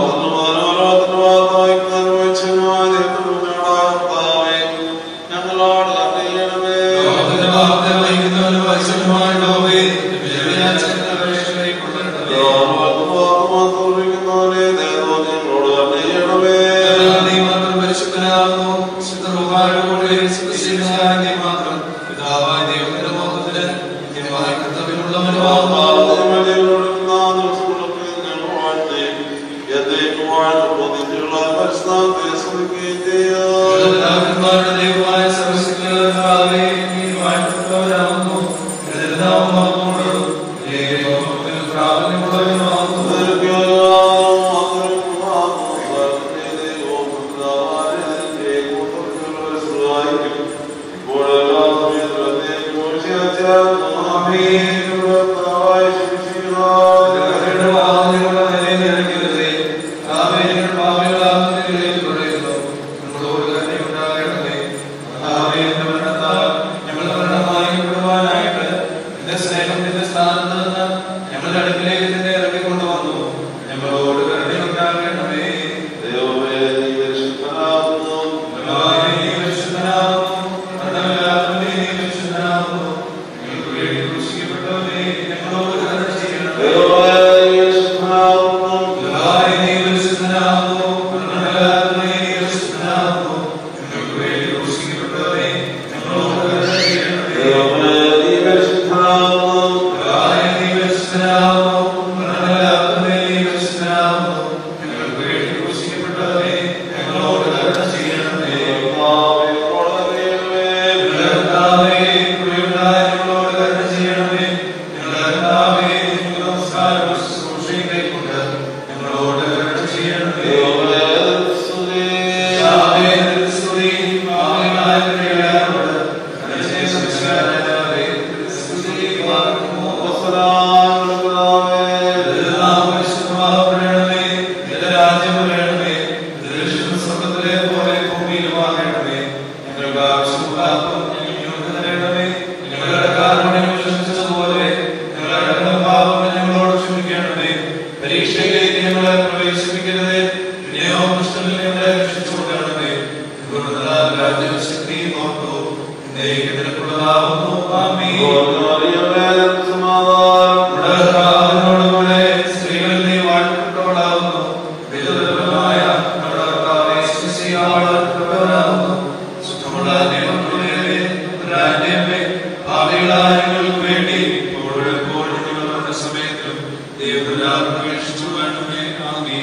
ഭാവികളായ അപേക്ഷിച്ചു വേണമേ. ആമേൻ.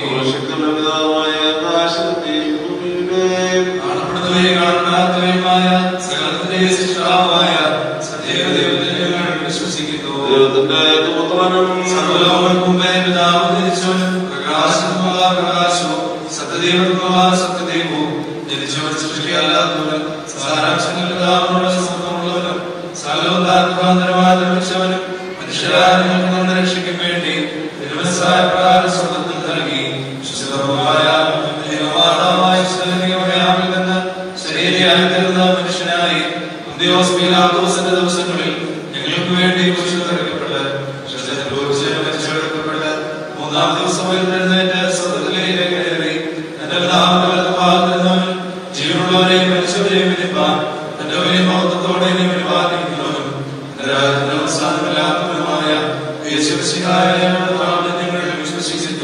കാണപ്പെടുന്നവയും കാണപ്പെടാത്തവയുമായ സകലത്തിന്റെയും സൃഷ്ടാവായ സത്യദൈവത്തിൽ ഞങ്ങൾ വിശ്വസിക്കുന്നു. സർവ്വലോകങ്ങൾക്കും മുമ്പേ പിതാവ് ജനിച്ചവനും പ്രകാശമുള്ള പ്രകാശവും സത്യദൈവമുള്ള സത്യദൈവവും ജനിച്ചവൻ സൃഷ്ടിയല്ലാത്തവനും സാരാംശങ്ങൾ പിതാവിനോട് സമത്വമുള്ളവനും സകലോന്താത്മാന്തരമായി നിർമ്മിച്ചവനും മനുഷ്യരായ ഞങ്ങളുടെ രക്ഷയ്ക്കും വേണ്ടി തിരുമനസ്സായ പ്രകാരം സ്വർഗ്ഗത്തിൽ നൽകി വിശുദ്ധമായ ദൈവമാതാവായ ശരീരമറിയാമിൽ നിന്ന് ശരീരയായി തീർന്ന മനുഷ്യനായി അന്ത്യോസ് പീലാത്തോസിന്റെ ദിവസങ്ങളിൽ ഞങ്ങൾക്ക് വേണ്ടി കുരിശിലറക്കപ്പെട്ട് മരിച്ചെടുക്കപ്പെട്ട് മൂന്നാം ദിവസം എഴുന്നേറ്റ് സ്വർഗ്ഗത്തിലേക്ക് കയറി തന്റെ പിതാവിന്റെ വലത്തുഭാഗത്തിരുന്നവൻ ജീവനുള്ളവരെയും മരിച്ചവരെയും വിധിപ്പാൻ തന്റെ വലിയ മഹത്വത്തോടെ പരിപാലിക്കുന്നവനും അവസാനമില്ലാത്തവനുമായ യേശുമിശിഹായ ഞങ്ങളുടെ നാമത്തിൽ ഞങ്ങൾ വിശ്വസിക്കുന്നു.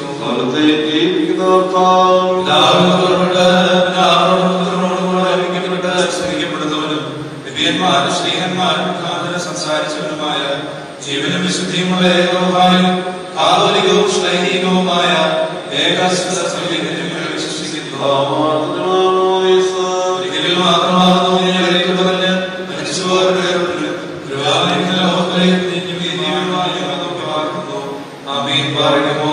സ്നേഹിക്കപ്പെടുന്നവനും ദിവ്യന്മാരും ശ്രീഹന്മാരും മുഖാന്തരം സംസാരിച്ചവനുമായ ജീവനും വിശുദ്ധിയുമുള്ള ഏകവുമായും കാതോലികവും ശ്ലൈഹികവുമായ ഏകാശ്വസഭയിൽ ഞങ്ങൾ വിശ്വസിക്കുന്നു. ഒരിക്കലും മാത്രമാകുന്നു ഞങ്ങൾക്ക് പറഞ്ഞ് മരിച്ചുപോരുടെ ആമീൻ. പറയുമോ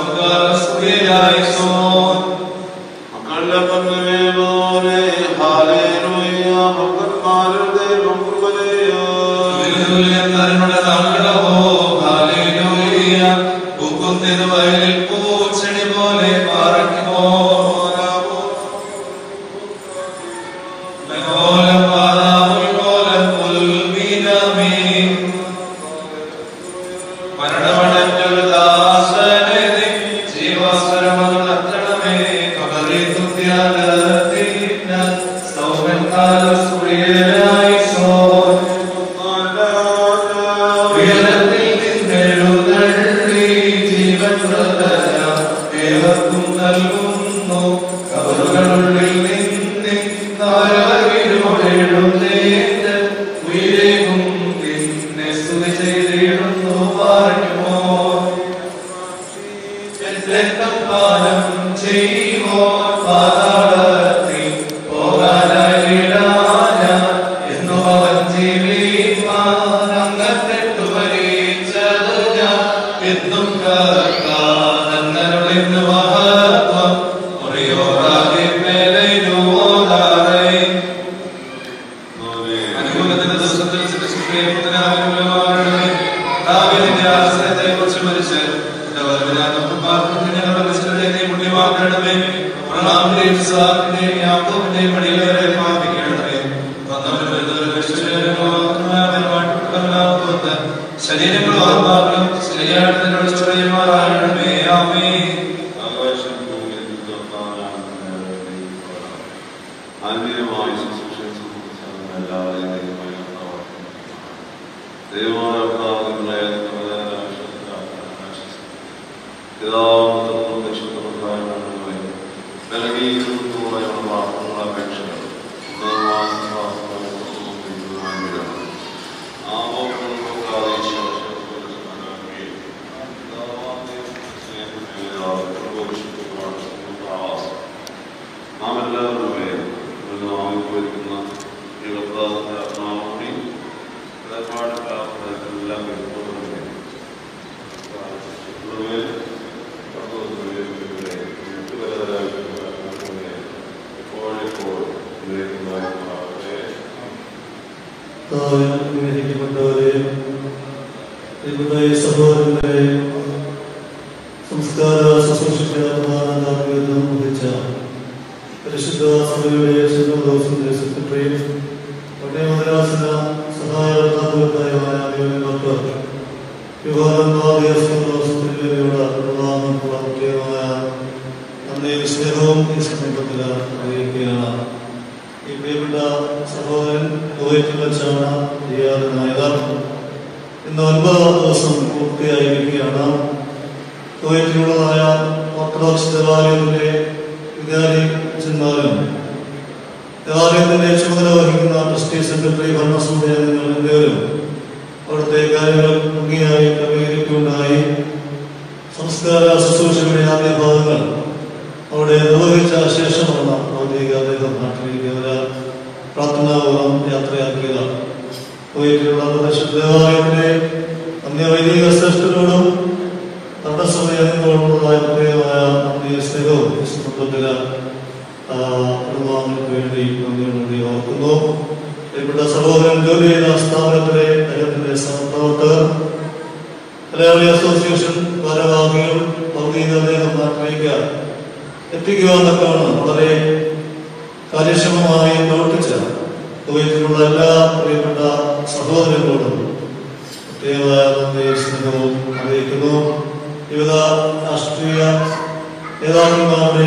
വയലിൽ പൂച്ചെടി പോലെ പാറയ്ക്കുമോ ശരീരങ്ങളും ആത്മാക്കളും ശരിയായിട്ട് ചൊറിയുമാറാകണമേ. ആമേൻ. സംസ്കാര ശുശ്രൂഷയ്ക്ക് വഹിച്ച പരിശുദ്ധ സഭയുടെ ശുദ്ധോദോസിന്റെ സെക്രട്ടറിയും പട്ടയമദ്രാസന സഹായ പ്രത്യേകമായ നന്ദിയും സ്നേഹവും ഈ സമീപത്തിൽ അറിയിക്കുകയാണ്. ഈ പ്രിയപ്പെട്ട സഹോദരൻ കുവൈറ്റിൽ വെച്ചാണ് ചെയ്യാറുണ്ടായത്. ഇന്ന് ഒൻപത് ദിവസം പൂർത്തിയായിരിക്കുകയാണ്. കുവൈറ്റിലുള്ളതായ ഓർത്തഡോക്സ് ദേവാലയത്തിലെ വികാരി ചെന്നാലും ദേവാലയത്തിന്റെ ചുമതല വഹിക്കുന്ന ട്രസ്റ്റി സെക്രട്ടറി ഭരണസമിതി അംഗങ്ങൾ എന്നിവരും അവിടുത്തെ കാര്യങ്ങൾ ഭംഗിയായി ക്രമീകരിക്കുകയുണ്ടായി. സംസ്കാര ശുശ്രൂഷയുടെ ആദ്യ ഭാഗങ്ങൾ അവിടെ നിർവഹിച്ച ശേഷമാണ് ഭൗതിക അദ്ദേഹം നാട്ടിലേക്ക് അവരെ പ്രാർത്ഥനാപൂർവ്വം യാത്രയാക്കിയതാണ്. പോയിട്ടുള്ള പരിശുദ്ധവായന്റെ അന്യവൈദിക ശ്രേഷ്ഠരോടും തടസ്സമയങ്ങളോടുള്ളതായ പ്രത്യേകമായ നമ്മുടെ സ്നേഹവും ഈ സന്ദർഭത്തില് കുടുംബാംഗങ്ങൾക്ക് വേണ്ടി നന്ദിയോടുകൂടി ഓർക്കുന്നു. ഇവിടെ സഹോദരൻ ജോലി ചെയ്ത സ്ഥാപനത്തിലെ അദ്ദേഹത്തിന്റെ സഹപ്രവർത്തകർ, മലയാളി അസോസിയേഷൻ ഭാരവാഹികൾ ഭൗതിക അദ്ദേഹം നാട്ടിലേക്ക് എത്തിക്കുവാനൊക്കെയാണ് വളരെ കാര്യക്ഷമമായി പ്രവർത്തിച്ച കുവൈറ്റിലുള്ള എല്ലാ പ്രിയപ്പെട്ട സഹോദരങ്ങളോടും പ്രത്യേകമായ നന്ദി സ്നേഹവും അറിയിക്കുന്നു. വിവിധ രാഷ്ട്രീയ നേതാക്കന്മാരുടെ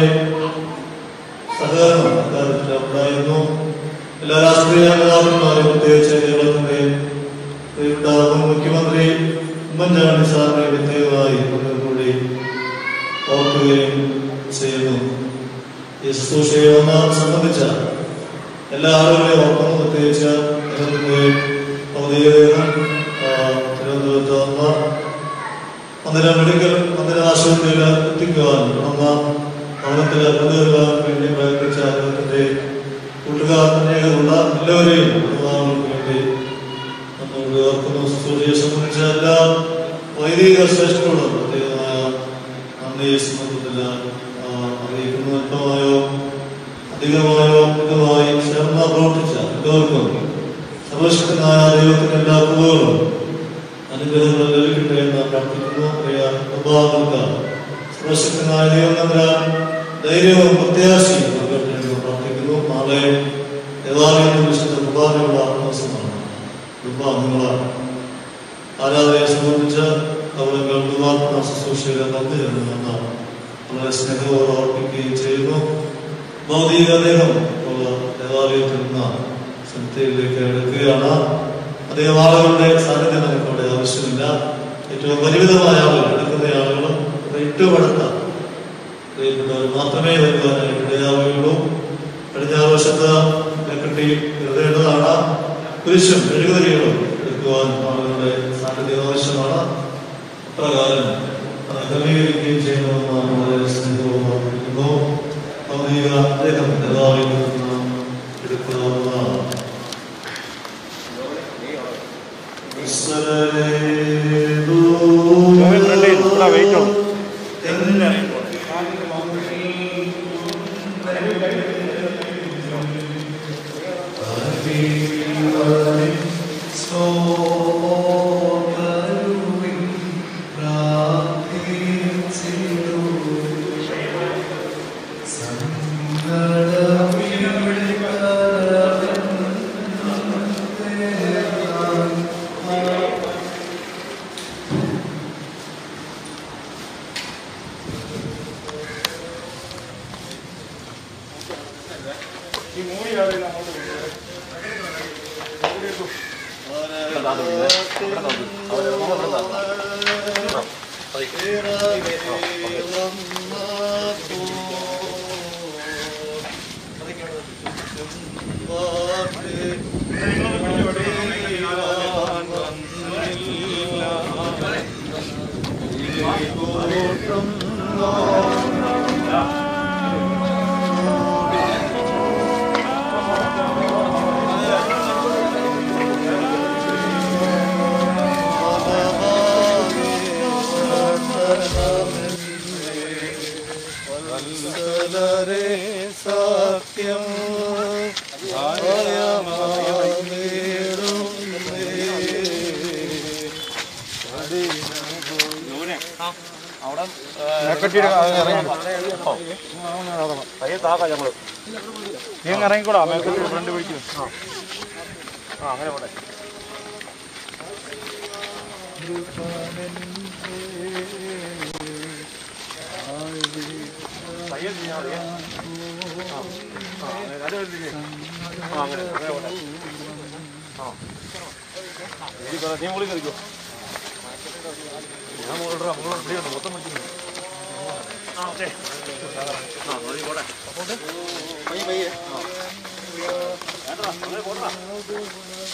സഹകരണം അക്കാര്യത്തിൽ ഉണ്ടായിരുന്നു. എല്ലാ രാഷ്ട്രീയ നേതാക്കന്മാരും പ്രത്യേകിച്ച് കേരളത്തിന്റെ പ്രിയപ്പെട്ട മുൻ മുഖ്യമന്ത്രി ഉമ്മൻചാണ്ടി സാറിനെ പ്രത്യേകമായി കൂടി ഓർക്കുകയും ചെയ്യുന്നു. ഈ ശുശ്രൂഷയെ ഒന്നാം സംബന്ധിച്ച എല്ലാ ആളുകളെയും ഓർക്കുന്നു. പ്രത്യേകിച്ച് കേരളത്തിന്റെ ഔദ്യോഗിക തിരുവനന്തപുരത്ത് വന്ന മന്ദിര മെഡിക്കൽ മന്ദിര ആശുപത്രിയിൽ എത്തിക്കുവാൻ ഒന്നാം ഭവനത്തിൽ കൊണ്ടുവരുവാൻ വേണ്ടി പ്രയത്നിച്ച അദ്ദേഹത്തിന്റെ കൂട്ടുകാർ അനേകരുള്ള എല്ലാവരെയും കുടുംബാംഗങ്ങൾക്ക് വേണ്ടി നമ്മളോട് ഓർക്കുന്നു. ശുശ്രൂഷയെ സംബന്ധിച്ച എല്ലാ വൈദിക ശ്രേഷ്ഠരോടും പ്രത്യേകമായ നന്ദി സന്ദർഭത്തിൽ അറിയിക്കുന്നു. അല്പമായോ അധികമായോ ഇതുമായി ചേർന്ന് പ്രവർത്തിച്ച എല്ലാവർക്കും സർവശക്തനായ ദൈവത്തിന്റെ എല്ലാ കൃപകളും അനുഗ്രഹങ്ങൾ ലഭിക്കട്ടെ എന്ന് പ്രാർത്ഥിക്കുന്നു. പ്രിയ കുടുംബാംഗങ്ങൾക്ക് സർവശക്തനായ ദൈവം തമ്പുരാൻ ധൈര്യവും പ്രത്യാശയും നൽകട്ടെ എന്ന് പ്രാർത്ഥിക്കുന്നു. നാളെ ദേവാലയത്തിൽ വിശുദ്ധ കുർബാനയുള്ള ദിവസമാണ്. കുടുംബാംഗങ്ങളാണ് ആരാധനയെ സംബന്ധിച്ച് അവർക്ക് കുർബാന ശുശ്രൂഷയുടെ നന്ദി നൽകുമെന്ന് വളരെ സ്നേഹത്തോടെ ഓർപ്പിക്കുകയും ചെയ്യുന്നു. ഭൗതിക അദ്ദേഹം ദേവാലയത്തിൽ നിന്ന് സന്ധ്യയിലേക്ക് എടുക്കുകയാണ്. അദ്ദേഹം ആളുകളുടെ സാന്നിധ്യം നമുക്ക് അവിടെ ആവശ്യമില്ല. ഏറ്റവും പരിമിതമായ ആളുകൾ എടുക്കുന്ന ആളുകളും ഏറ്റവും അടുത്ത പ്രിയപ്പെട്ടവർ മാത്രമേ വരുവാനായിട്ട് ഇടയാവുകയുള്ളൂ. കഴിഞ്ഞ വർഷത്ത് കെട്ടി എഴുതേണ്ടതാണ്. കുരിശും എഴുകുതിരികളും എടുക്കുവാൻ ആളുകളുടെ സാന്നിധ്യം ആവശ്യമാണ്. അപ്രകാരം ക്രമീകരിക്കുകയും ചെയ്യണമെന്ന് വളരെ സ്നേഹവും ഓർമ്മിക്കുന്നു. ഭൗതിക അദ്ദേഹം ദേവാലയത്തിൽ നിന്ന് എടുക്കാവുന്നതാണ്. ഇറങ്ങിക്കൂടാ മേക്കത്തി ഫ്രണ്ട് പിടിക്കും. ആ അങ്ങനെ പോട്ടെ. നീ മുകളിൽ കളിക്കോ. ഞാൻ മുകളിൽ മുകളിൽ മൊത്തം വിളിക്കുന്നു. ആ ഓക്കെ ആ മതി പോട്ടെ. പയ്യെ പയ്യെ അങ്ങനെ പോട്ടാ.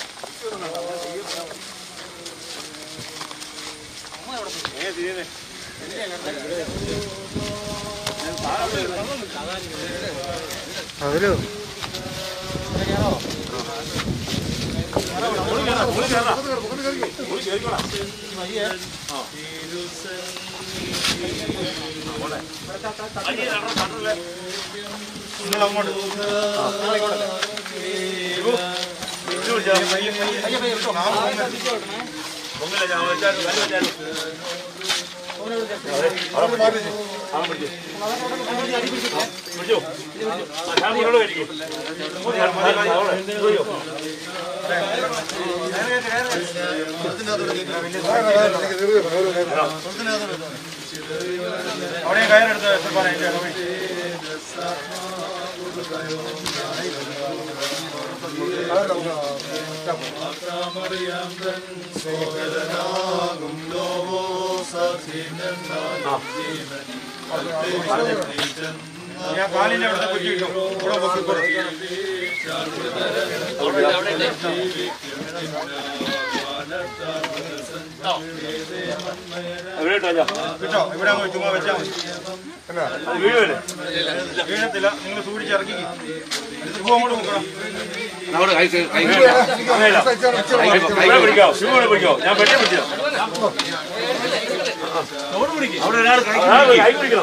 അമ്മ എവിടെ ഏ തിരിയേ അതിലോ അവിടെ കയറെടുത്ത് പറയാം ഞാൻ കാലിന്റെ അവിടെ കുറ്റി കിട്ടും കൂടെ പൊക്കിക്കോളും കിട്ടോ ഇവിടെ അങ്ങ് ചുമ്മാ വെച്ചാൽ മതി വീഴല്ലേ വീഴത്തില്ല നിങ്ങൾ സൂക്ഷിച്ചിറക്കി ഇത് അങ്ങോട്ട് നോക്കണം പിടിക്കോ ഞാൻ പെട്ടെ പിടിച്ചോ അവിടെ ഒരാൾ കൈ പിടിക്കണം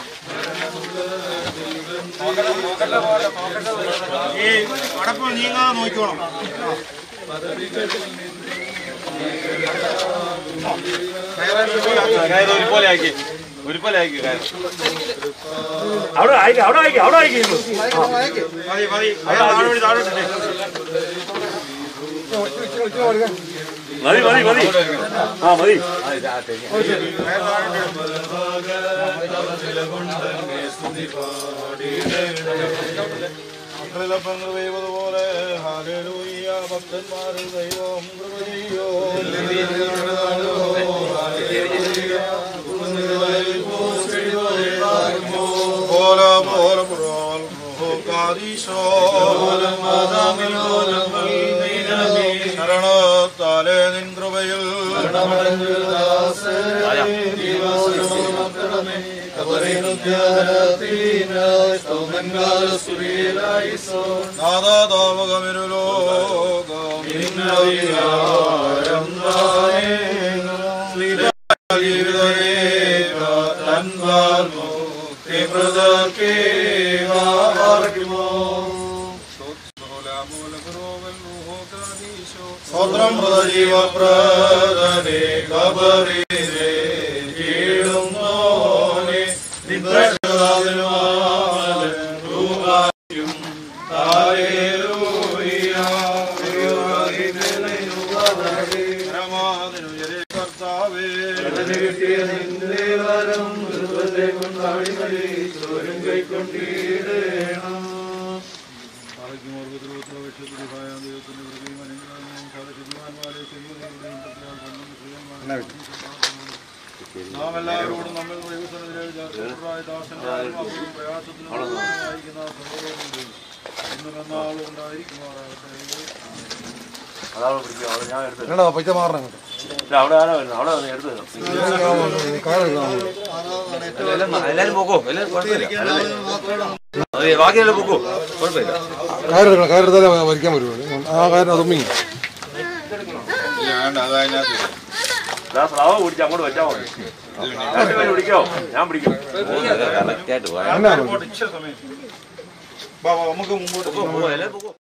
ഈ അടപ്പ് നീങ്ങാതെ നോക്കിക്കോണം ഒരുപോലെ ആക്കി ഒരുപോലെ ആക്കി അവിടെ ആക്കി അവിടെ ആക്കി അവിടെ ആക്കി മതി മതി താഴോട്ട് താഴോട്ടില്ലേ മതി മതി മതി ആ മതി പോലെ ഹല്ലേലൂയ ഭക്തന്മാരിൽ ദൈവം കൃപ ചെയ്യോ പോലെ പോലെ പുറോൽ ശരണത്താലെ നിൻ കൃപയിൽ സ്വത്രം ജീവപ്രദനെ കബറിനെ കീഴുന്നോനെ നാം എല്ലാവരോടും നമ്മൾ പൈസ മാറണം അവിടെ ആരാ വരുന്നത് അവിടെ എടുത്തു എല്ലാരും പോക്കോ ബാക്കിയെല്ലാം പോക്കോ കുഴപ്പമില്ല കയറെടുക്കണം കയറെടുത്താലേ വരയ്ക്കാൻ വരുള്ളൂ ആ കാര്യം അതുമ്മി സ്രാവ് പിടിച്ച് അങ്ങോട്ട് വെച്ചാൽ മതി രണ്ടുപേരും പിടിക്കോ ഞാൻ പിടിക്കും നമുക്ക് മുമ്പോട്ട്